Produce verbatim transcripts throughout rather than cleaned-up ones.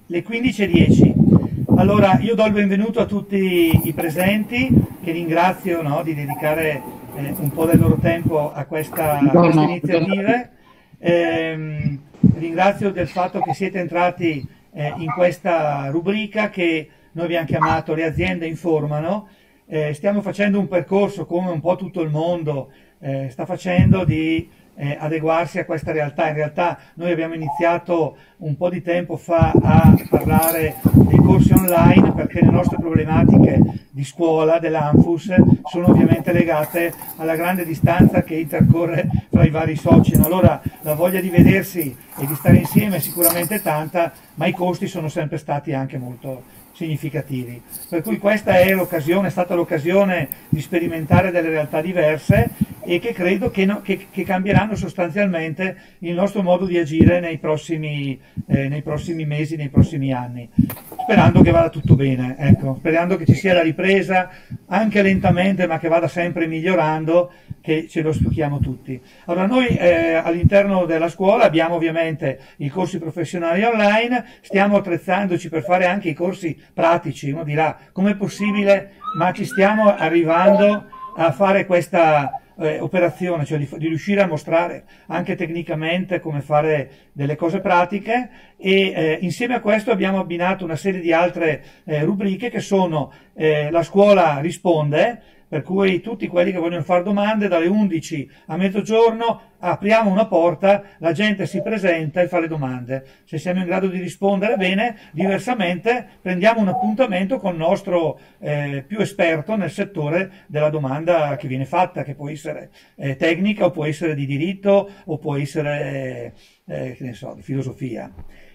le quindici e dieci. Allora, io do il benvenuto a tutti i presenti, che ringrazio, no, di dedicare eh, un po' del loro tempo a, questa, a queste iniziative. Eh, ringrazio del fatto che siete entrati eh, in questa rubrica che noi abbiamo chiamato Le aziende informano. Eh, stiamo facendo un percorso, come un po' tutto il mondo eh, sta facendo, di eh, adeguarsi a questa realtà. In realtà noi abbiamo iniziato un po' di tempo fa a parlare dei corsi online, perché le nostre problematiche di scuola, dell'Anfus, sono ovviamente legate alla grande distanza che intercorre tra i vari soci. Allora la voglia di vedersi e di stare insieme è sicuramente tanta, ma i costi sono sempre stati anche molto significativi, per cui questa è l'occasione, è stata l'occasione di sperimentare delle realtà diverse e che credo che, no, che, che cambieranno sostanzialmente il nostro modo di agire nei prossimi, eh, nei prossimi mesi, nei prossimi anni, sperando che vada tutto bene, ecco, sperando che ci sia la ripresa, anche lentamente, ma che vada sempre migliorando, che ce lo auspichiamo tutti. Allora noi eh, all'interno della scuola abbiamo ovviamente i corsi professionali online, stiamo attrezzandoci per fare anche i corsi pratici. Uno dirà com'è possibile, ma ci stiamo arrivando a fare questa eh, operazione, cioè di, di riuscire a mostrare anche tecnicamente come fare delle cose pratiche, e eh, insieme a questo abbiamo abbinato una serie di altre eh, rubriche che sono eh, la scuola risponde, per cui tutti quelli che vogliono fare domande dalle undici a mezzogiorno apriamo una porta, la gente si presenta e fa le domande. Se siamo in grado di rispondere bene, diversamente prendiamo un appuntamento con il nostro eh, più esperto nel settore della domanda che viene fatta, che può essere eh, tecnica o può essere di diritto o può essere eh, che ne so, di filosofia.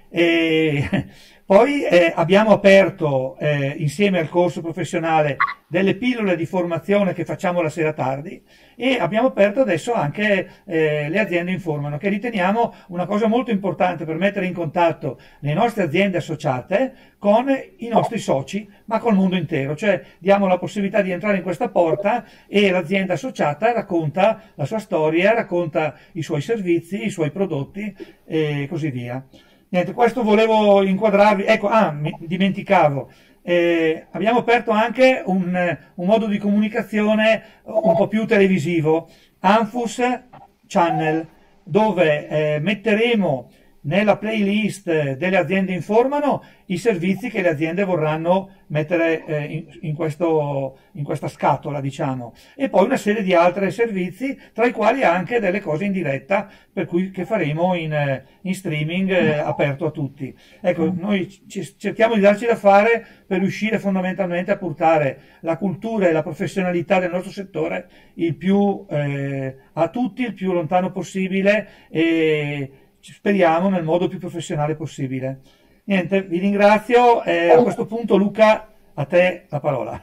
E poi eh, abbiamo aperto eh, insieme al corso professionale delle pillole di formazione che facciamo la sera tardi, e abbiamo aperto adesso anche eh, le aziende informano, che riteniamo una cosa molto importante per mettere in contatto le nostre aziende associate con i nostri soci, ma col mondo intero, cioè diamo la possibilità di entrare in questa porta e l'azienda associata racconta la sua storia, racconta i suoi servizi, i suoi prodotti e così via. Niente, questo volevo inquadrarvi. Ecco, ah, mi dimenticavo, eh, abbiamo aperto anche un, un modo di comunicazione un po' più televisivo, Anfus Channel, dove eh, metteremo nella playlist delle aziende informano i servizi che le aziende vorranno mettere eh, in, in, questo, in questa scatola, diciamo, e poi una serie di altri servizi, tra i quali anche delle cose in diretta, per cui che faremo in, in streaming eh, aperto a tutti. Ecco, noi ci, cerchiamo di darci da fare per riuscire fondamentalmente a portare la cultura e la professionalità del nostro settore il più eh, a tutti, il più lontano possibile, e speriamo nel modo più professionale possibile. Niente, vi ringrazio. Eh, a questo punto, Luca, a te la parola.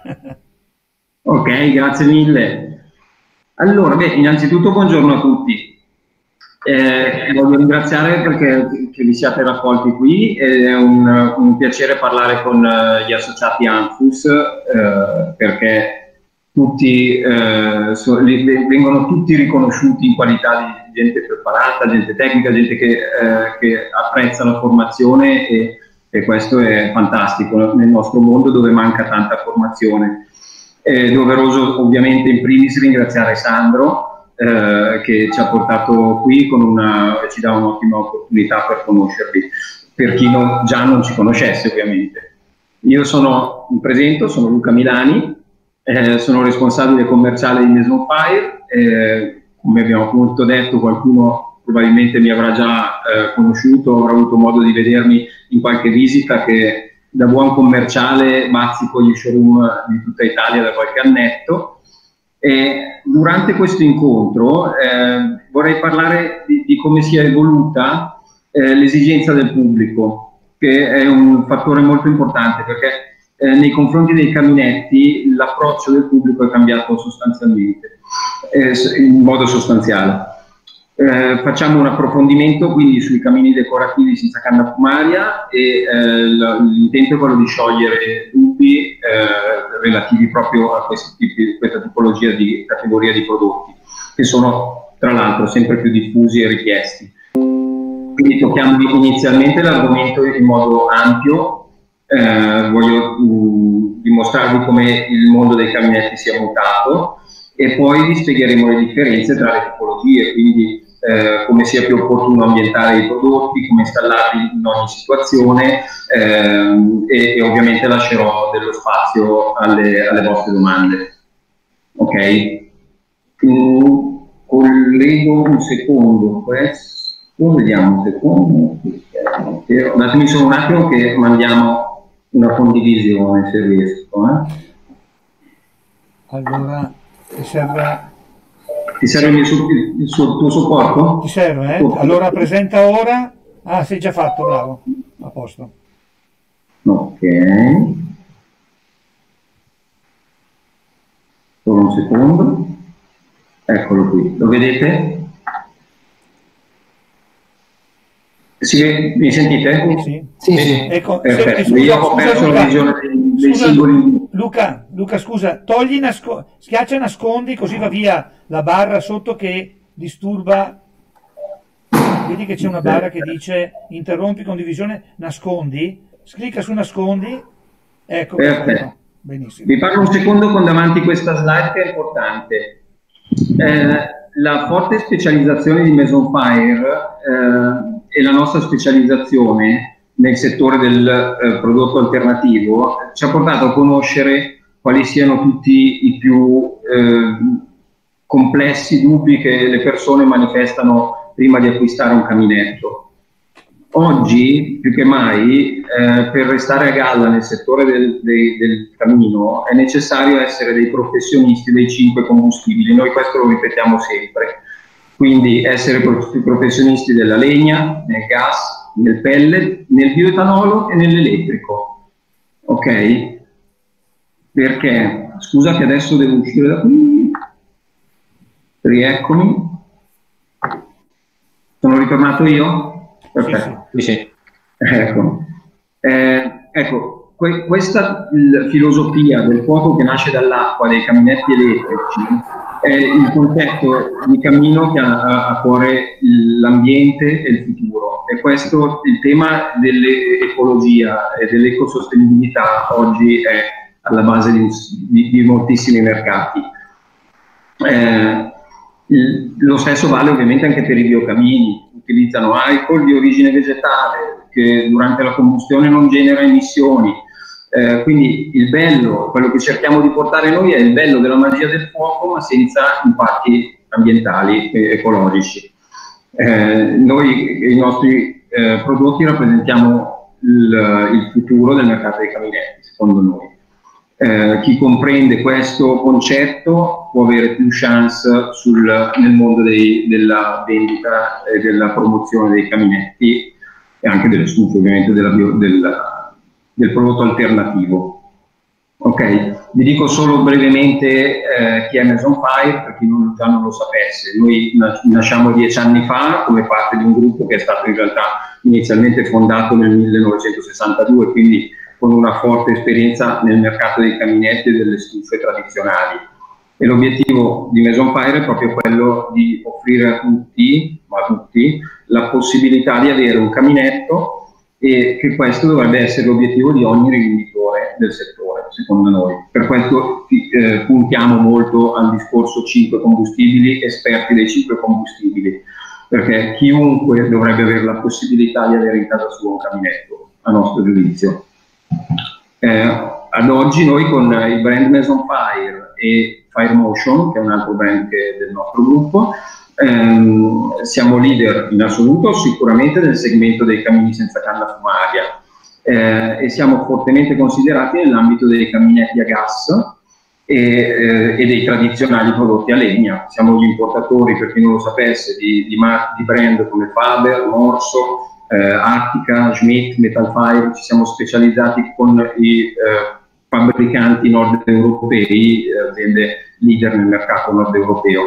Ok, grazie mille. Allora, beh, innanzitutto buongiorno a tutti. Eh, voglio ringraziare perché che vi siate raccolti qui, è un, un piacere parlare con gli associati Anfus, eh, perché tutti eh, so, vengono tutti riconosciuti in qualità di gente preparata, gente tecnica, gente che, eh, che apprezza la formazione, e, e questo è fantastico nel nostro mondo dove manca tanta formazione. È doveroso ovviamente in primis ringraziare Sandro eh, che ci ha portato qui con una, ci dà un'ottima opportunità per conoscervi, per chi non, già non ci conoscesse ovviamente. Io sono, mi presento, sono Luca Milani. Eh, sono responsabile commerciale di Maison Fire, eh, come abbiamo appunto detto, qualcuno probabilmente mi avrà già eh, conosciuto, avrà avuto modo di vedermi in qualche visita, che da buon commerciale bazzico gli showroom di tutta Italia da qualche annetto. E durante questo incontro eh, vorrei parlare di, di come si è evoluta eh, l'esigenza del pubblico, che è un fattore molto importante, perché Eh, nei confronti dei caminetti l'approccio del pubblico è cambiato sostanzialmente, eh, in modo sostanziale. Eh, facciamo un approfondimento quindi sui camini decorativi senza canna fumaria, e eh, l'intento è quello di sciogliere dubbi eh, relativi proprio a tipi, questa tipologia di categoria di prodotti, che sono tra l'altro sempre più diffusi e richiesti. quindi tocchiamo inizialmente l'argomento in modo ampio, eh, voglio mh, dimostrarvi come il mondo dei caminetti sia mutato e poi vi spiegheremo le differenze tra le tipologie, quindi eh, come sia più opportuno ambientare i prodotti, come installarli in ogni situazione ehm, e, e ovviamente lascerò dello spazio alle, alle vostre domande. Ok? Mm, collego un secondo questo, vediamo un secondo, datemi solo un attimo che mandiamo una condivisione se riesco. Eh. Allora, ti serve... Ti serve il, il, il, suo, il tuo supporto? Ti serve, eh? Allora presenta ora. Ah, sei già fatto, bravo. A posto. Ok. Solo un secondo. Eccolo qui. Lo vedete? Sì, mi sentite? Sì. Sì, sì. Ecco, perfetto. se, scusa, Io ho perso la visione dei, dei scusa, singoli... Luca, Luca, scusa, togli nasco, schiaccia nascondi così va via la barra sotto che disturba. Vedi che c'è una barra che dice interrompi condivisione, nascondi, clicca su nascondi, ecco. Perfetto. Benissimo. Vi parlo un secondo con davanti questa slide che è importante. Eh, la forte specializzazione di Maison Fire eh, e la nostra specializzazione nel settore del eh, prodotto alternativo ci ha portato a conoscere quali siano tutti i più eh, complessi dubbi che le persone manifestano prima di acquistare un caminetto. Oggi, più che mai, eh, per restare a galla nel settore del, del, del camino è necessario essere dei professionisti dei cinque combustibili. Noi questo lo ripetiamo sempre. Quindi essere professionisti della legna, nel gas, nel pellet, nel bioetanolo e nell'elettrico. Ok? Perché? Scusa che adesso devo uscire da qui. Rieccomi. Sono ritornato io? Perfetto. Sì, sì. Ecco, eh, ecco que questa filosofia del fuoco che nasce dall'acqua, dei caminetti elettrici, è il concetto di cammino che ha a cuore l'ambiente e il futuro. E questo, il tema dell'ecologia e dell'ecosostenibilità oggi è alla base di, di, di moltissimi mercati. Eh, il, lo stesso vale ovviamente anche per i biocamini. Utilizzano alcol di origine vegetale che durante la combustione non genera emissioni, eh, quindi il bello, quello che cerchiamo di portare noi è il bello della magia del fuoco ma senza impatti ambientali e ecologici. Eh, noi i nostri eh, prodotti rappresentiamo il, il futuro del mercato dei caminetti, secondo noi. Eh, chi comprende questo concetto può avere più chance sul, nel mondo dei, della vendita e della promozione dei caminetti e anche delle stufe, ovviamente della bio, del, del prodotto alternativo. Ok, vi dico solo brevemente eh, chi è Maison Fire per chi non, già non lo sapesse. Noi nasciamo dieci anni fa come parte di un gruppo che è stato in realtà inizialmente fondato nel millenovecentosessantadue, quindi con una forte esperienza nel mercato dei caminetti e delle stufe tradizionali. E l'obiettivo di Maison Fire è proprio quello di offrire a tutti, ma a tutti, la possibilità di avere un caminetto e che questo dovrebbe essere l'obiettivo di ogni rivenditore del settore, secondo noi. Per questo eh, puntiamo molto al discorso cinque combustibili, esperti dei cinque combustibili, perché chiunque dovrebbe avere la possibilità di avere in casa sua un caminetto, a nostro giudizio. Eh, ad oggi noi con il brand Maison Fire e Fire Motion, che è un altro brand che del nostro gruppo, ehm, siamo leader in assoluto sicuramente nel segmento dei camini senza canna fumaria eh, e siamo fortemente considerati nell'ambito dei caminetti a gas e, eh, e dei tradizionali prodotti a legna. Siamo gli importatori, per chi non lo sapesse, di, di, di brand come Faber, Morso, Eh, Artica, Schmidt, Metal Fire. Ci siamo specializzati con i eh, fabbricanti nord europei, eh, aziende leader nel mercato nord europeo.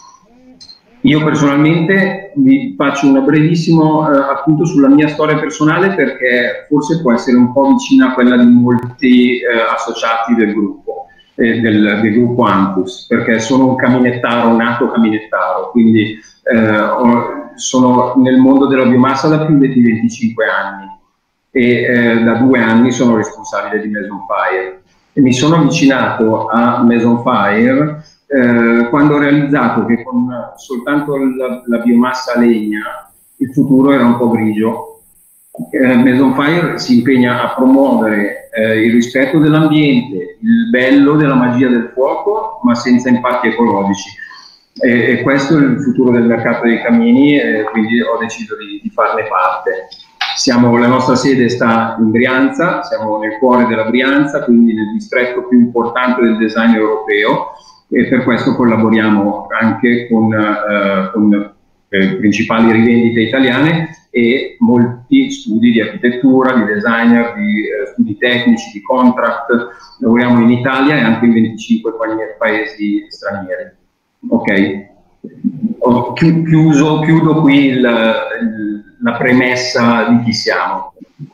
Io personalmente vi faccio un brevissimo eh, appunto sulla mia storia personale perché forse può essere un po' vicina a quella di molti eh, associati del gruppo, eh, del, del gruppo Ampus, perché sono un caminettaro, nato caminettaro, quindi eh, ho, sono nel mondo della biomassa da più di venticinque anni e eh, da due anni sono responsabile di Maison Fire. E mi sono avvicinato a Maison Fire eh, quando ho realizzato che con soltanto la, la biomassa a legna il futuro era un po' grigio. Eh, Maison Fire si impegna a promuovere eh, il rispetto dell'ambiente, il bello della magia del fuoco, ma senza impatti ecologici. E, e questo è il futuro del mercato dei camini, e quindi ho deciso di, di farne parte. Siamo, la nostra sede sta in Brianza, siamo nel cuore della Brianza, quindi nel distretto più importante del design europeo, e per questo collaboriamo anche con, eh, con eh, principali rivendite italiane e molti studi di architettura, di designer, di eh, studi tecnici, di contract. Lavoriamo in Italia e anche in venticinque paesi stranieri. Ok, ho chiuso, chiudo qui il, il, la premessa di chi siamo.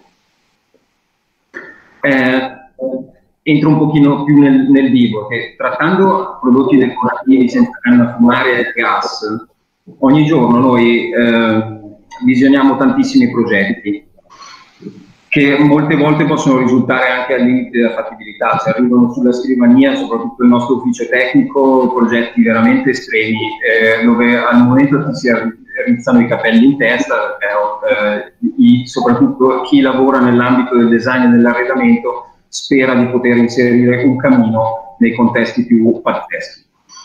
Eh, entro un pochino più nel, nel vivo, che trattando prodotti decorativi senza canna fumare e gas, ogni giorno noi eh, visioniamo tantissimi progetti che molte volte possono risultare anche al limite della fattibilità, se arrivano sulla scrivania, soprattutto il nostro ufficio tecnico, progetti veramente estremi, eh, dove al momento ti si rizzano i capelli in testa, perché eh, i, soprattutto chi lavora nell'ambito del design e dell'arredamento spera di poter inserire un camino nei contesti più pazzeschi.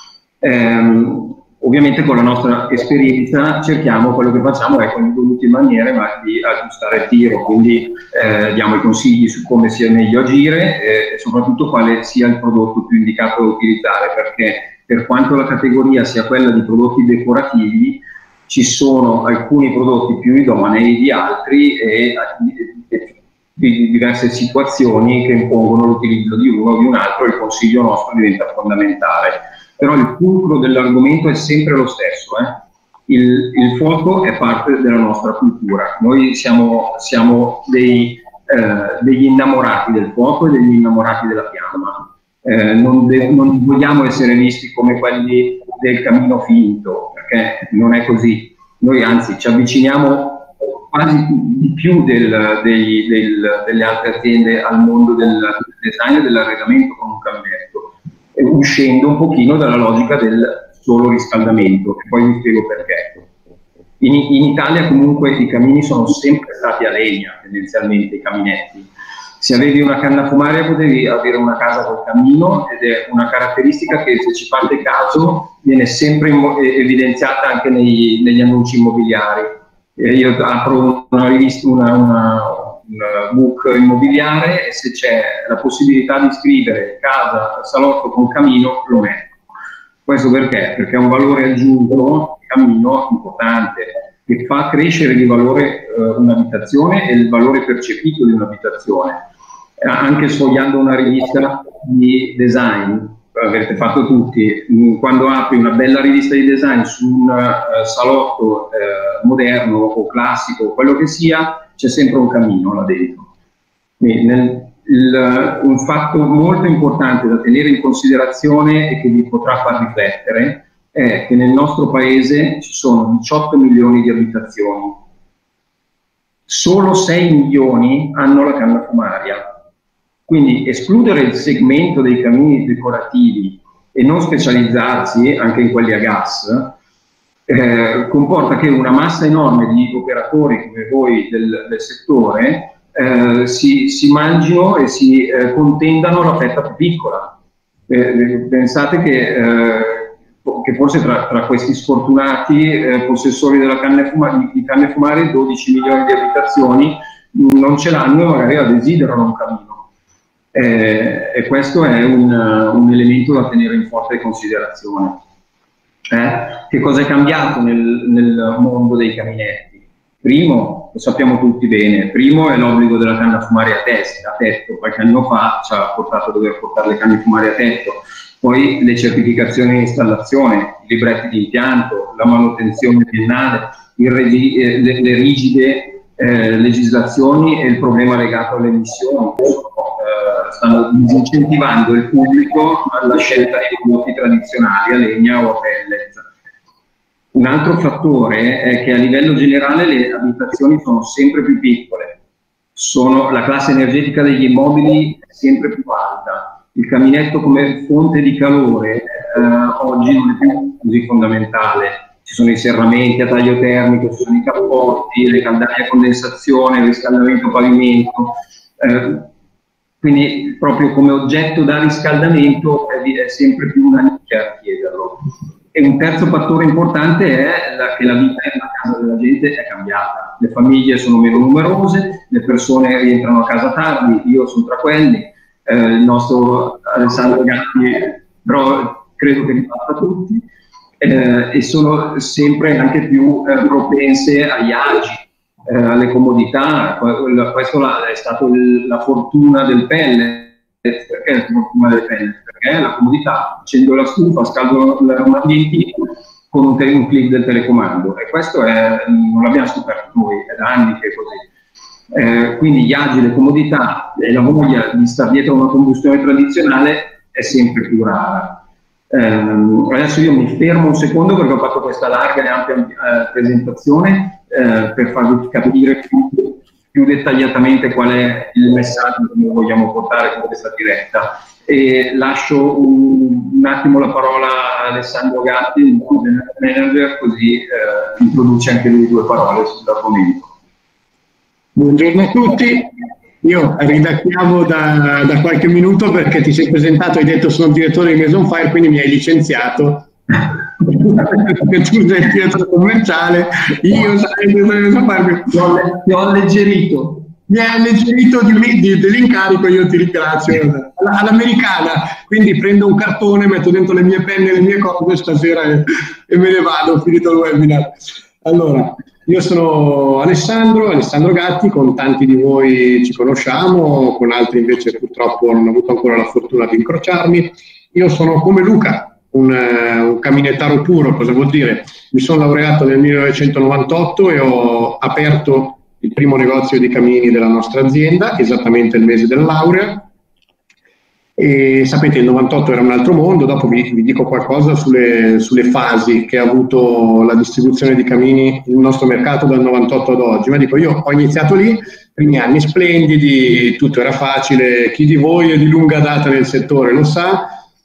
Eh, Ovviamente con la nostra esperienza cerchiamo, quello che facciamo è con le dovute maniere, ma di aggiustare il tiro, quindi eh, diamo i consigli su come sia meglio agire eh, e soprattutto quale sia il prodotto più indicato da utilizzare, perché per quanto la categoria sia quella di prodotti decorativi, ci sono alcuni prodotti più idonei di altri e, e di diverse situazioni che impongono l'utilizzo di uno o di un altro, e il consiglio nostro diventa fondamentale. Però il fulcro dell'argomento è sempre lo stesso. Eh? Il, il fuoco è parte della nostra cultura. Noi siamo, siamo dei, eh, degli innamorati del fuoco e degli innamorati della fiamma. Eh, non, non vogliamo essere visti come quelli del camino finto, perché non è così. Noi anzi ci avviciniamo quasi di più del, dei, del, delle altre aziende al mondo del design e dell'arredamento con un camminetto, uscendo un pochino dalla logica del solo riscaldamento, e poi vi spiego perché. In, in Italia comunque i camini sono sempre stati a legna, tendenzialmente i caminetti. Se avevi una canna fumaria potevi avere una casa col camino, ed è una caratteristica che, se ci fate caso, viene sempre evidenziata anche nei, negli annunci immobiliari. Eh, io apro una rivista, una, una, un book immobiliare, e se c'è la possibilità di scrivere casa, salotto con camino, lo metto. Questo perché? Perché è un valore aggiunto, camino, importante, che fa crescere di valore eh, un'abitazione e il valore percepito di un'abitazione. Eh, anche sfogliando una rivista di design, avete fatto tutti, quando apri una bella rivista di design su un uh, salotto uh, moderno o classico, quello che sia, c'è sempre un camino là dentro. Quindi, nel, il, un fatto molto importante da tenere in considerazione e che vi potrà far riflettere è che nel nostro paese ci sono diciotto milioni di abitazioni, solo sei milioni hanno la canna fumaria. Quindi escludere il segmento dei camini decorativi e non specializzarsi anche in quelli a gas eh, comporta che una massa enorme di operatori come voi del, del settore eh, si, si mangino e si eh, contendano la fetta più piccola. Eh, pensate che, eh, che forse tra, tra questi sfortunati eh, possessori della canne fuma, di canne fumarie, dodici milioni di abitazioni non ce l'hanno e magari la desiderano un camino. Eh, e questo è un, un elemento da tenere in forte considerazione. Eh? Che cosa è cambiato nel, nel mondo dei caminetti? Primo, lo sappiamo tutti bene, primo è l'obbligo della canna fumaria a, testa, a tetto, qualche anno fa ci ha portato a dover portare le canne fumarie a tetto, poi le certificazioni di installazione, i libretti di impianto, la manutenzione biennale, il regi, eh, le, le rigide Eh, legislazioni e il problema legato alle emissioni eh, stanno disincentivando il pubblico alla scelta di prodotti tradizionali a legna o a pellet. Un altro fattore è che a livello generale le abitazioni sono sempre più piccole, sono, la classe energetica degli immobili è sempre più alta, il caminetto come fonte di calore eh, oggi non è più così fondamentale, ci sono i serramenti a taglio termico, ci sono i cappotti, le caldaie a condensazione, il riscaldamento pavimento, eh, quindi proprio come oggetto da riscaldamento è, è sempre più una nicchia a chiederlo. E un terzo fattore importante è la, che la vita nella casa della gente è cambiata, le famiglie sono meno numerose, le persone rientrano a casa tardi, io sono tra quelli, eh, il nostro Alessandro Gatti, però credo che li faccia tutti, eh, e sono sempre anche più eh, propense agli agi, eh, alle comodità. Questa è stata la fortuna del pellet. Perché la fortuna del pellet? Perché la comodità, accendo la stufa, scaldo un ambientino con un, un clic del telecomando, e questo è, non l'abbiamo scoperto noi, è da anni che è così. Eh, quindi gli agi, le comodità e la voglia di stare dietro a una combustione tradizionale è sempre più rara. Eh, adesso io mi fermo un secondo perché ho fatto questa larga e ampia eh, presentazione eh, per farvi capire più, più dettagliatamente qual è il messaggio che noi vogliamo portare con questa diretta. E lascio un, un attimo la parola a Alessandro Gatti, il manager, così eh, introduce anche lui due parole sull'argomento. Buongiorno a tutti, io ridacchiamo da, da qualche minuto perché ti sei presentato, hai detto sono il direttore di Maison Fire, quindi mi hai licenziato. Perché tu sei il direttore commerciale, io sarei il direttore di Maison Fire. Ti ho alleggerito. Mi hai alleggerito di, di, dell'incarico, io ti ringrazio, all'americana, quindi prendo un cartone, metto dentro le mie penne e le mie cose stasera e, e me ne vado, ho finito il webinar. Allora, io sono Alessandro, Alessandro Gatti, con tanti di voi ci conosciamo, con altri invece purtroppo non ho avuto ancora la fortuna di incrociarmi. Io sono come Luca, un, un caminettaro puro. Cosa vuol dire? Mi sono laureato nel millenovecentonovantotto e ho aperto il primo negozio di camini della nostra azienda, esattamente il mese della laurea. E sapete, il novantotto era un altro mondo. Dopo vi, vi dico qualcosa sulle, sulle fasi che ha avuto la distribuzione di camini nel nostro mercato dal novantotto ad oggi. Ma dico, io ho iniziato lì, primi anni splendidi, tutto era facile, chi di voi è di lunga data nel settore lo sa,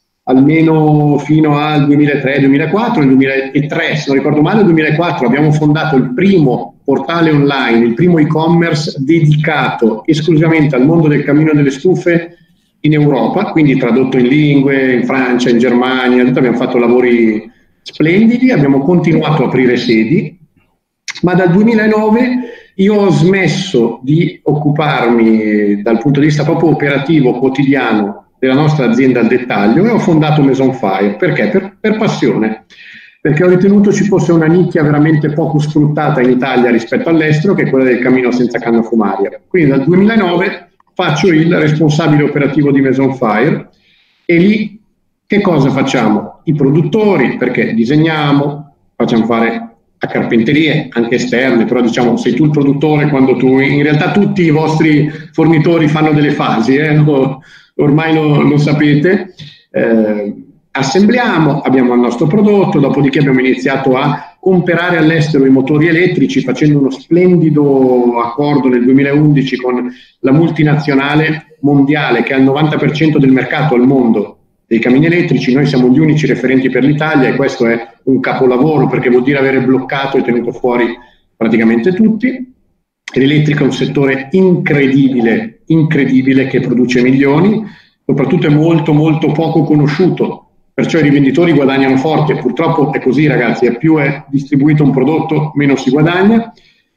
almeno fino al duemilatré duemilaquattro, nel duemilatré, se non ricordo male, nel duemilaquattro abbiamo fondato il primo portale online, il primo e-commerce dedicato esclusivamente al mondo del camino delle stufe in Europa, quindi tradotto in lingue, in Francia, in Germania, abbiamo fatto lavori splendidi, abbiamo continuato a aprire sedi, ma dal duemilanove io ho smesso di occuparmi dal punto di vista proprio operativo, quotidiano, della nostra azienda al dettaglio, e ho fondato Maison Fire. Perché? Per, per passione. Perché ho ritenuto ci fosse una nicchia veramente poco sfruttata in Italia rispetto all'estero, che è quella del camino senza canna fumaria. Quindi dal duemilanove faccio il responsabile operativo di Maison Fire, e lì che cosa facciamo? I produttori, perché disegniamo, facciamo fare a carpenterie, anche esterne, però diciamo sei tu il produttore quando tu, in realtà tutti i vostri fornitori fanno delle fasi, eh? Ormai lo, lo sapete. Eh, assembliamo, abbiamo il nostro prodotto, dopodiché abbiamo iniziato a comprare all'estero i motori elettrici, facendo uno splendido accordo nel duemilaundici con la multinazionale mondiale che ha il novanta per cento del mercato al mondo dei camini elettrici. Noi siamo gli unici referenti per l'Italia, e questo è un capolavoro perché vuol dire avere bloccato e tenuto fuori praticamente tutti. L'elettrico è un settore incredibile, incredibile, che produce milioni, soprattutto è molto molto poco conosciuto. Perciò i rivenditori guadagnano forte, purtroppo è così ragazzi, e più è distribuito un prodotto meno si guadagna,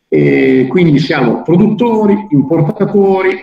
e quindi siamo produttori, importatori,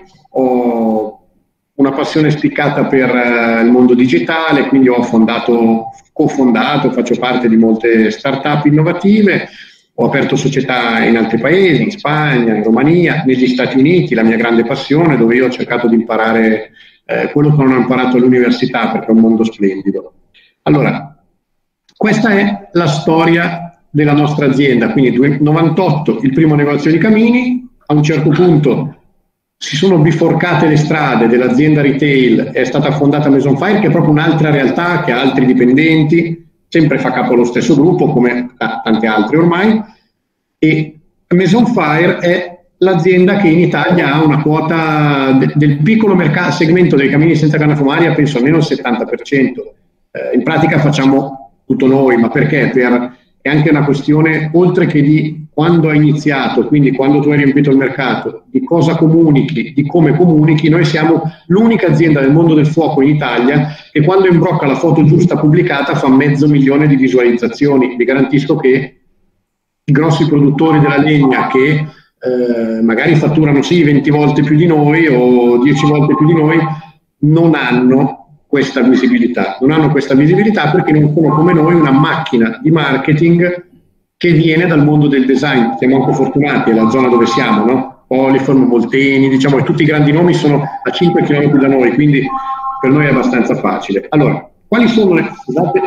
ho una passione spiccata per uh, il mondo digitale, quindi ho fondato, cofondato, faccio parte di molte start-up innovative, ho aperto società in altri paesi, in Spagna, in Romania, negli Stati Uniti, la mia grande passione, dove io ho cercato di imparare eh, quello che non ho imparato all'università, perché è un mondo splendido. Allora, questa è la storia della nostra azienda, quindi novantotto il primo negozio di camini, a un certo punto si sono biforcate le strade dell'azienda retail, è stata fondata Maison Fire, che è proprio un'altra realtà, che ha altri dipendenti, sempre fa capo allo stesso gruppo, come tante altre ormai, e Maison Fire è l'azienda che in Italia ha una quota de del piccolo mercato, segmento dei camini senza canna fumaria, penso almeno il settanta per cento. Eh, in pratica facciamo tutto noi, ma perché? Per, è anche una questione, oltre che di quando hai iniziato, quindi quando tu hai riempito il mercato, di cosa comunichi, di come comunichi. Noi siamo l'unica azienda del mondo del fuoco in Italia che quando imbrocca la foto giusta pubblicata fa mezzo milione di visualizzazioni. Vi garantisco che i grossi produttori della legna che eh, magari fatturano sì venti volte più di noi o dieci volte più di noi, non hanno questa visibilità, non hanno questa visibilità perché non sono come noi una macchina di marketing che viene dal mondo del design. Siamo anche fortunati, è la zona dove siamo, no? Poliform, Molteni, diciamo, e tutti i grandi nomi sono a cinque chilometri da noi, quindi per noi è abbastanza facile. Allora, quali sono le... Scusate.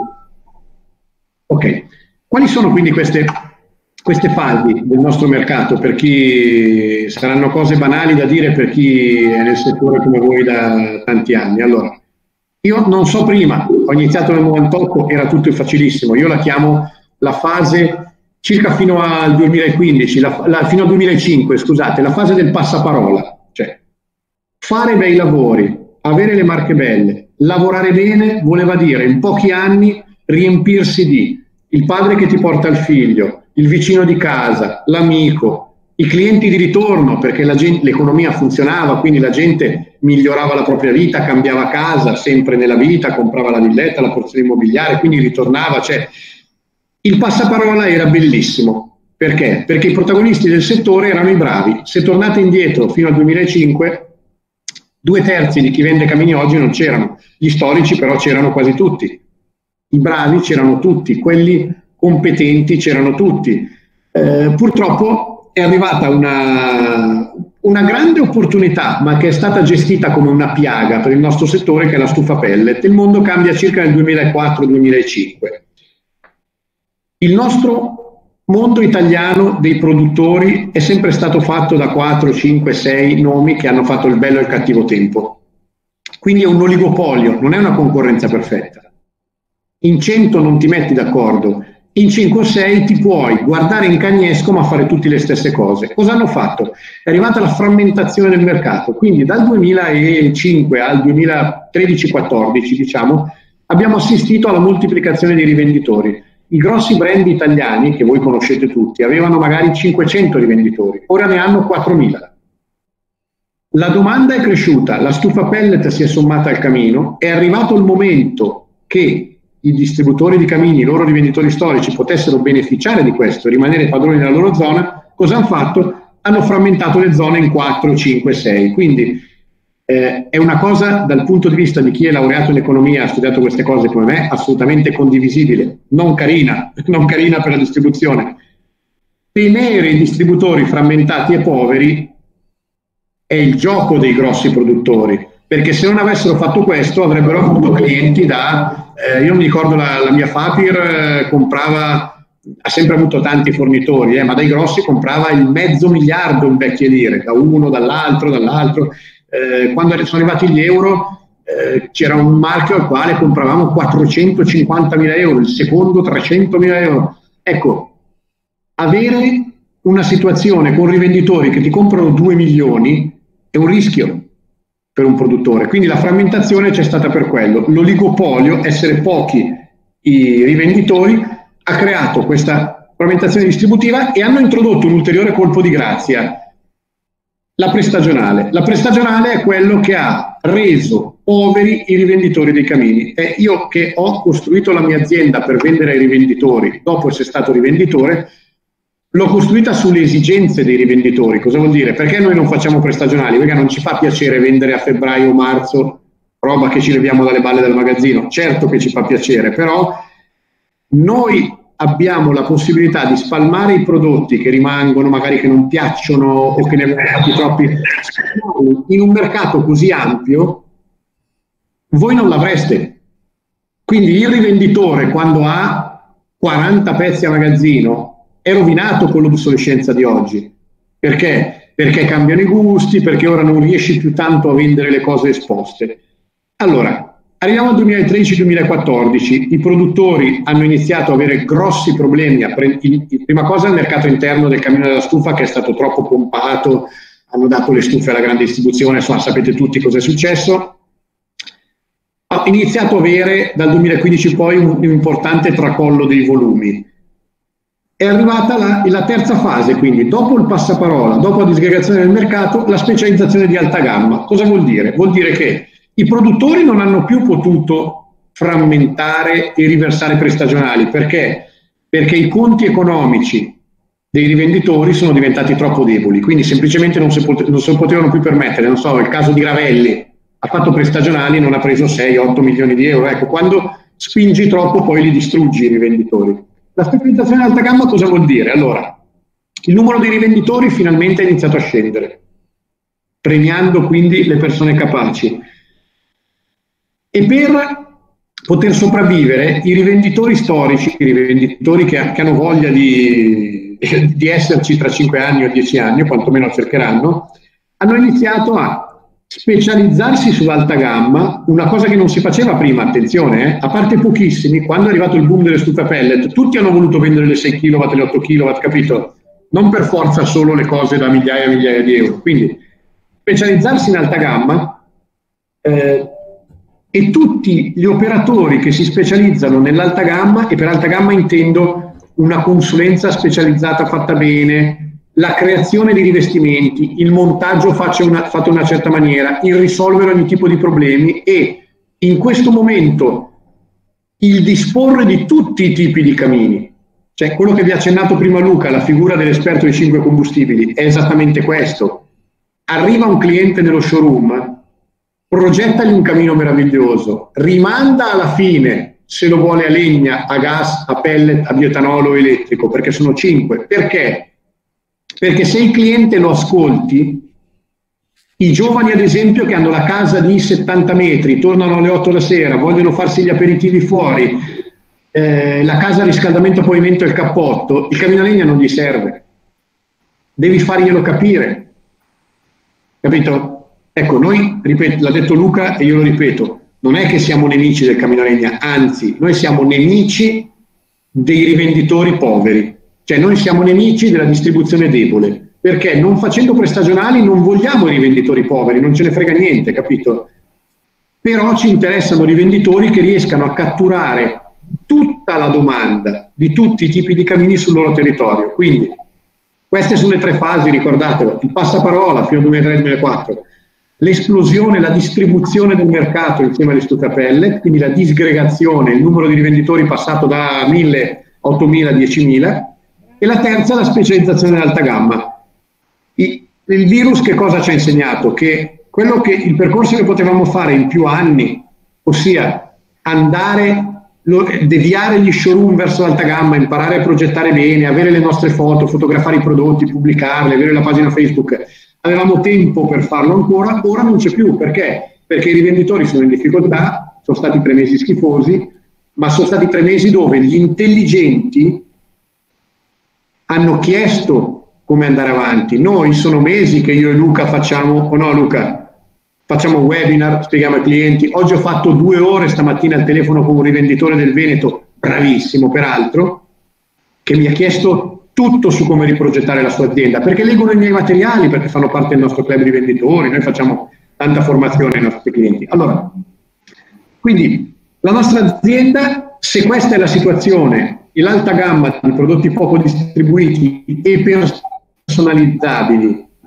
Ok, quali sono quindi queste, queste fasi del nostro mercato? Per chi saranno cose banali da dire per chi è nel settore come voi da tanti anni. Allora, io non so prima, ho iniziato nel novantotto, era tutto facilissimo, io la chiamo la fase circa fino al duemilaquindici, la, la, fino al duemilacinque, scusate, la fase del passaparola, cioè fare bei lavori, avere le marche belle, lavorare bene voleva dire in pochi anni riempirsi di il padre che ti porta il figlio, il vicino di casa, l'amico, i clienti di ritorno, perché l'economia funzionava, quindi la gente migliorava la propria vita, cambiava casa sempre nella vita, comprava la villetta, la porzione immobiliare, quindi ritornava, cioè il passaparola era bellissimo. Perché? Perché i protagonisti del settore erano i bravi. Se tornate indietro fino al duemilacinque, due terzi di chi vende camini oggi non c'erano. Gli storici però c'erano quasi tutti. I bravi c'erano tutti, quelli competenti c'erano tutti. Eh, purtroppo è arrivata una, una grande opportunità, ma che è stata gestita come una piaga per il nostro settore, che è la stufa pellet. Il mondo cambia circa nel duemilaquattro duemilacinque. Il nostro mondo italiano dei produttori è sempre stato fatto da quattro, cinque, sei nomi che hanno fatto il bello e il cattivo tempo. Quindi è un oligopolio, non è una concorrenza perfetta. In cento non ti metti d'accordo, in cinque o sei ti puoi guardare in cagnesco ma fare tutte le stesse cose. Cosa hanno fatto? È arrivata la frammentazione del mercato, quindi dal duemilacinque al duemilatredici quattordici, diciamo, abbiamo assistito alla moltiplicazione dei rivenditori. I grossi brand italiani, che voi conoscete tutti, avevano magari cinquecento rivenditori, ora ne hanno quattromila. La domanda è cresciuta, la stufa pellet si è sommata al camino, è arrivato il momento che i distributori di camini, i loro rivenditori storici potessero beneficiare di questo, rimanere padroni della loro zona. Cosa hanno fatto? Hanno frammentato le zone in quattro, cinque, sei, quindi Eh, è una cosa dal punto di vista di chi è laureato in economia, ha studiato queste cose come me, assolutamente condivisibile, non carina, non carina per la distribuzione. Tenere i distributori frammentati e poveri è il gioco dei grossi produttori, perché se non avessero fatto questo avrebbero avuto clienti da, eh, io mi ricordo la, la mia Fapir eh, comprava, ha sempre avuto tanti fornitori, eh, ma dai grossi comprava il mezzo miliardo in vecchie lire, da uno, dall'altro, dall'altro. Eh, quando sono arrivati gli euro eh, c'era un marchio al quale compravamo quattrocentocinquantamila euro, il secondo trecentomila euro. Ecco, avere una situazione con rivenditori che ti comprano due milioni è un rischio per un produttore, quindi la frammentazione c'è stata per quello. L'oligopolio, essere pochi i rivenditori, ha creato questa frammentazione distributiva e hanno introdotto un ulteriore colpo di grazia. La prestagionale. La prestagionale è quello che ha reso poveri i rivenditori dei camini. E io che ho costruito la mia azienda per vendere ai rivenditori, dopo essere stato rivenditore, l'ho costruita sulle esigenze dei rivenditori. Cosa vuol dire? Perché noi non facciamo prestagionali? Perché non ci fa piacere vendere a febbraio o marzo roba che ci leviamo dalle balle del magazzino. Certo che ci fa piacere, però noi abbiamo la possibilità di spalmare i prodotti che rimangono, magari che non piacciono o che ne abbiamo fatti troppi. In un mercato così ampio voi non l'avreste. Quindi il rivenditore, quando ha quaranta pezzi a magazzino, è rovinato con l'obsolescenza di oggi. Perché? Perché cambiano i gusti, perché ora non riesci più tanto a vendere le cose esposte. Allora, Arriviamo al duemilatredici duemilaquattordici, i produttori hanno iniziato ad avere grossi problemi. A pre- in, in prima cosa il mercato interno del cammino della stufa, che è stato troppo pompato, hanno dato le stufe alla grande distribuzione, insomma sapete tutti cosa è successo. Ha iniziato a avere dal duemilaquindici poi un, un importante tracollo dei volumi. È arrivata la, la terza fase, quindi dopo il passaparola, dopo la disgregazione del mercato, la specializzazione di alta gamma. Cosa vuol dire? Vuol dire che i produttori non hanno più potuto frammentare e riversare prestagionali. Perché? Perché i conti economici dei rivenditori sono diventati troppo deboli, quindi semplicemente non si, pot- non si potevano più permettere. Non so, il caso di Ravelli, ha fatto prestagionali, non ha preso sei otto milioni di euro. Ecco, quando spingi troppo poi li distruggi i rivenditori. La specializzazione in alta gamma cosa vuol dire? Allora, il numero dei rivenditori finalmente è iniziato a scendere, premiando quindi le persone capaci. E per poter sopravvivere, i rivenditori storici, i rivenditori che, che hanno voglia di, di esserci tra cinque anni o dieci anni, o quantomeno cercheranno, hanno iniziato a specializzarsi sull'alta gamma, una cosa che non si faceva prima, attenzione, eh, a parte pochissimi. Quando è arrivato il boom delle stufe a pellet, tutti hanno voluto vendere le sei chilowatt, le otto chilowatt, capito? Non per forza solo le cose da migliaia e migliaia di euro. Quindi specializzarsi in alta gamma, eh, e tutti gli operatori che si specializzano nell'alta gamma, e per alta gamma intendo una consulenza specializzata fatta bene, la creazione di rivestimenti, il montaggio fatto una, fatto in una certa maniera, il risolvere ogni tipo di problemi, e in questo momento il disporre di tutti i tipi di camini. Cioè, quello che vi ha accennato prima Luca, la figura dell'esperto dei cinque combustibili, è esattamente questo. Arriva un cliente nello showroom, progettagli un camino meraviglioso, rimanda alla fine se lo vuole a legna, a gas, a pellet, a bioetanolo o elettrico, perché sono cinque. Perché? Perché se il cliente lo ascolti, i giovani ad esempio che hanno la casa di settanta metri, tornano alle otto la sera, vogliono farsi gli aperitivi fuori, eh, la casa a riscaldamento, pavimento e il cappotto, il camino a legna non gli serve, devi farglielo capire, capito? Ecco, noi, ripeto, l'ha detto Luca e io lo ripeto, non è che siamo nemici del camino a legna, anzi, noi siamo nemici dei rivenditori poveri, cioè noi siamo nemici della distribuzione debole, perché non facendo prestagionali non vogliamo i rivenditori poveri, non ce ne frega niente, capito? Però ci interessano rivenditori che riescano a catturare tutta la domanda di tutti i tipi di camini sul loro territorio. Quindi queste sono le tre fasi, ricordatelo, il passaparola fino al duemilatré duemilaquattro, l'esplosione, la distribuzione del mercato insieme alle stufe a pellet, quindi la disgregazione, il numero di rivenditori passato da mille a ottomila, diecimila, e la terza la specializzazione in alta gamma. I, il virus che cosa ci ha insegnato? Che quello che il percorso che potevamo fare in più anni, ossia andare, lo, deviare gli showroom verso l'alta gamma, imparare a progettare bene, avere le nostre foto, fotografare i prodotti, pubblicarle, avere la pagina Facebook, avevamo tempo per farlo ancora, ora non c'è più. Perché? Perché i rivenditori sono in difficoltà, sono stati tre mesi schifosi, ma sono stati tre mesi dove gli intelligenti hanno chiesto come andare avanti. Noi sono mesi che io e Luca facciamo, o no Luca, facciamo webinar, spieghiamo ai clienti. Oggi ho fatto due ore stamattina al telefono con un rivenditore del Veneto, bravissimo peraltro, che mi ha chiesto tutto su come riprogettare la sua azienda, perché leggono i miei materiali, perché fanno parte del nostro club rivenditori, noi facciamo tanta formazione ai nostri clienti. Allora, quindi la nostra azienda, se questa è la situazione, l'alta gamma di prodotti poco distribuiti e personalizzabili,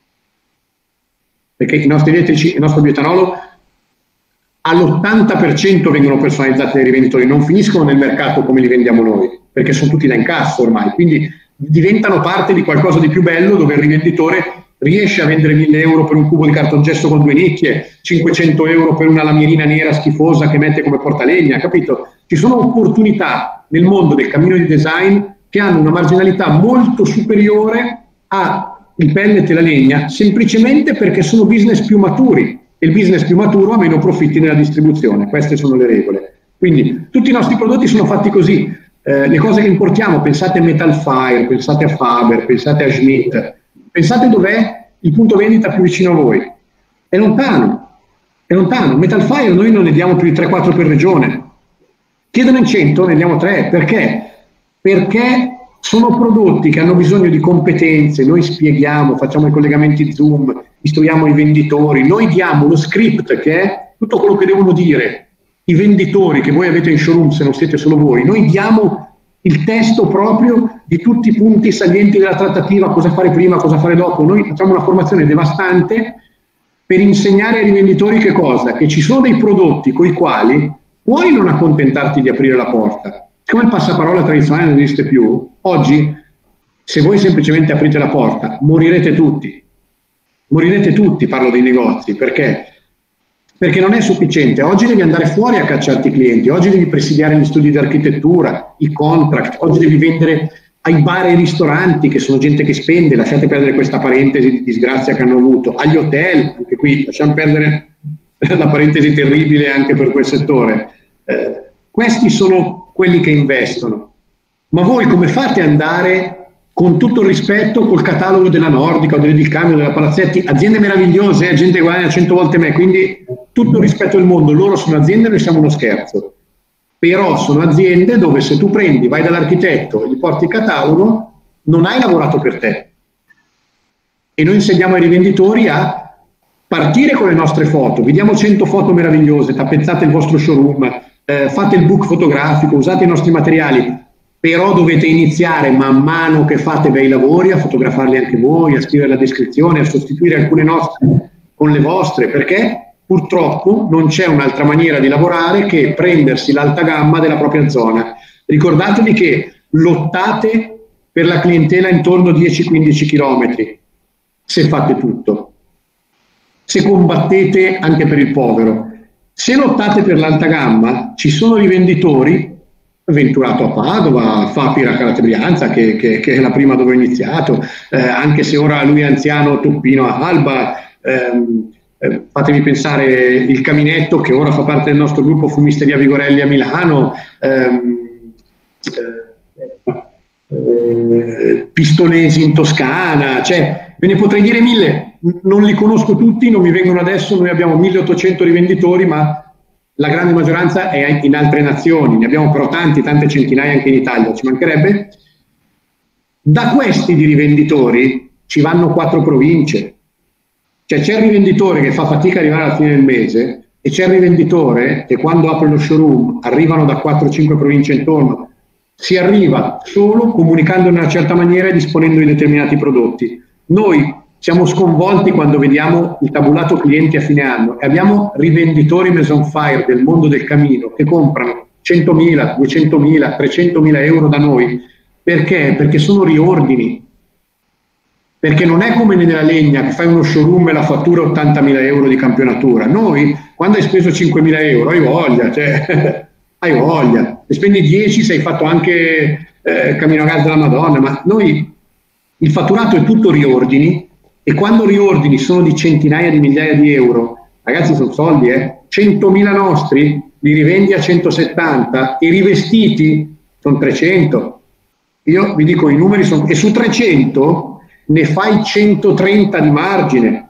perché i nostri elettrici, il nostro bioetanolo all'ottanta per cento vengono personalizzati dai rivenditori, non finiscono nel mercato come li vendiamo noi, perché sono tutti da incasso ormai, quindi diventano parte di qualcosa di più bello, dove il rivenditore riesce a vendere mille euro per un cubo di cartongesso con due nicchie, cinquecento euro per una lamierina nera schifosa che mette come portalegna, capito? Ci sono opportunità nel mondo del cammino di design che hanno una marginalità molto superiore al pellet e la legna, semplicemente perché sono business più maturi, e il business più maturo ha meno profitti nella distribuzione. Queste sono le regole. Quindi tutti i nostri prodotti sono fatti così. Eh, le cose che importiamo, pensate a Metal Fire, pensate a Faber, pensate a Schmidt, pensate dov'è il punto vendita più vicino a voi. È lontano, è lontano. Metal Fire noi non ne diamo più di tre quattro per regione. Chiedono in cento, ne diamo tre. Perché? Perché sono prodotti che hanno bisogno di competenze, noi spieghiamo, facciamo i collegamenti Zoom, istruiamo i venditori, noi diamo lo script che è tutto quello che devono dire i venditori che voi avete in showroom, se non siete solo voi, noi diamo il testo proprio di tutti i punti salienti della trattativa, cosa fare prima, cosa fare dopo. Noi facciamo una formazione devastante per insegnare ai rivenditori che cosa? Che ci sono dei prodotti con i quali puoi non accontentarti di aprire la porta. Come il passaparola tradizionale non esiste più, oggi se voi semplicemente aprite la porta morirete tutti, morirete tutti, parlo dei negozi, perché? Perché non è sufficiente, oggi devi andare fuori a cacciarti i clienti, oggi devi presidiare gli studi di architettura, i contract, oggi devi vendere ai bar e ai ristoranti che sono gente che spende, lasciate perdere questa parentesi di disgrazia che hanno avuto, agli hotel, anche qui lasciamo perdere la parentesi terribile anche per quel settore. Eh, questi sono quelli che investono, ma voi come fate ad andare, con tutto il rispetto, col catalogo della Nordica o dell'Edilcamio, della Palazzetti, aziende meravigliose, eh, gente che guadagna cento volte me, quindi tutto il rispetto del mondo, loro sono aziende, noi siamo uno scherzo, però sono aziende dove se tu prendi, vai dall'architetto e gli porti il catalogo, non hai lavorato per te, e noi insegniamo ai rivenditori a partire con le nostre foto, vediamo cento foto meravigliose, tappezzate il vostro showroom, eh, fate il book fotografico, usate i nostri materiali, però dovete iniziare man mano che fate bei lavori a fotografarli anche voi, a scrivere la descrizione, a sostituire alcune nostre con le vostre, perché purtroppo non c'è un'altra maniera di lavorare che prendersi l'alta gamma della propria zona. Ricordatevi che lottate per la clientela intorno a dieci quindici chilometri, se fate tutto, se combattete anche per il povero. Se lottate per l'alta gamma, ci sono rivenditori, Venturato a Padova, Fapira Carate Brianza, che, che, che è la prima dove ho iniziato, eh, anche se ora lui è anziano, Toppino a Alba, ehm, eh, fatemi pensare il Caminetto, che ora fa parte del nostro gruppo Fumisteria Vigorelli a Milano, ehm, eh, eh, Pistolesi in Toscana, cioè ve ne potrei dire mille, non li conosco tutti, non mi vengono adesso, noi abbiamo milleottocento rivenditori, ma la grande maggioranza è in altre nazioni, ne abbiamo però tanti, tante centinaia anche in Italia, ci mancherebbe. Da questi di rivenditori ci vanno quattro province, cioè c'è il rivenditore che fa fatica ad arrivare alla fine del mese e c'è il rivenditore che quando apre lo showroom arrivano da quattro cinque province intorno, si arriva solo comunicando in una certa maniera e disponendo di determinati prodotti. Noi siamo sconvolti quando vediamo il tabulato clienti a fine anno e abbiamo rivenditori Maison Fire del mondo del camino che comprano centomila, duecentomila, trecentomila euro da noi. Perché? Perché sono riordini. Perché non è come nella legna che fai uno showroom e la fattura ottantamila euro di campionatura. Noi, quando hai speso cinquemila euro, hai voglia, cioè, hai voglia. Se spendi dieci sei fatto anche eh, Cammino a Gas della Madonna, ma noi il fatturato è tutto riordini. E quando riordini sono di centinaia di migliaia di euro, ragazzi sono soldi, eh? centomila nostri li rivendi a centosettanta e rivestiti sono trecento. Io vi dico i numeri sono, e su trecento ne fai centotrenta di margine,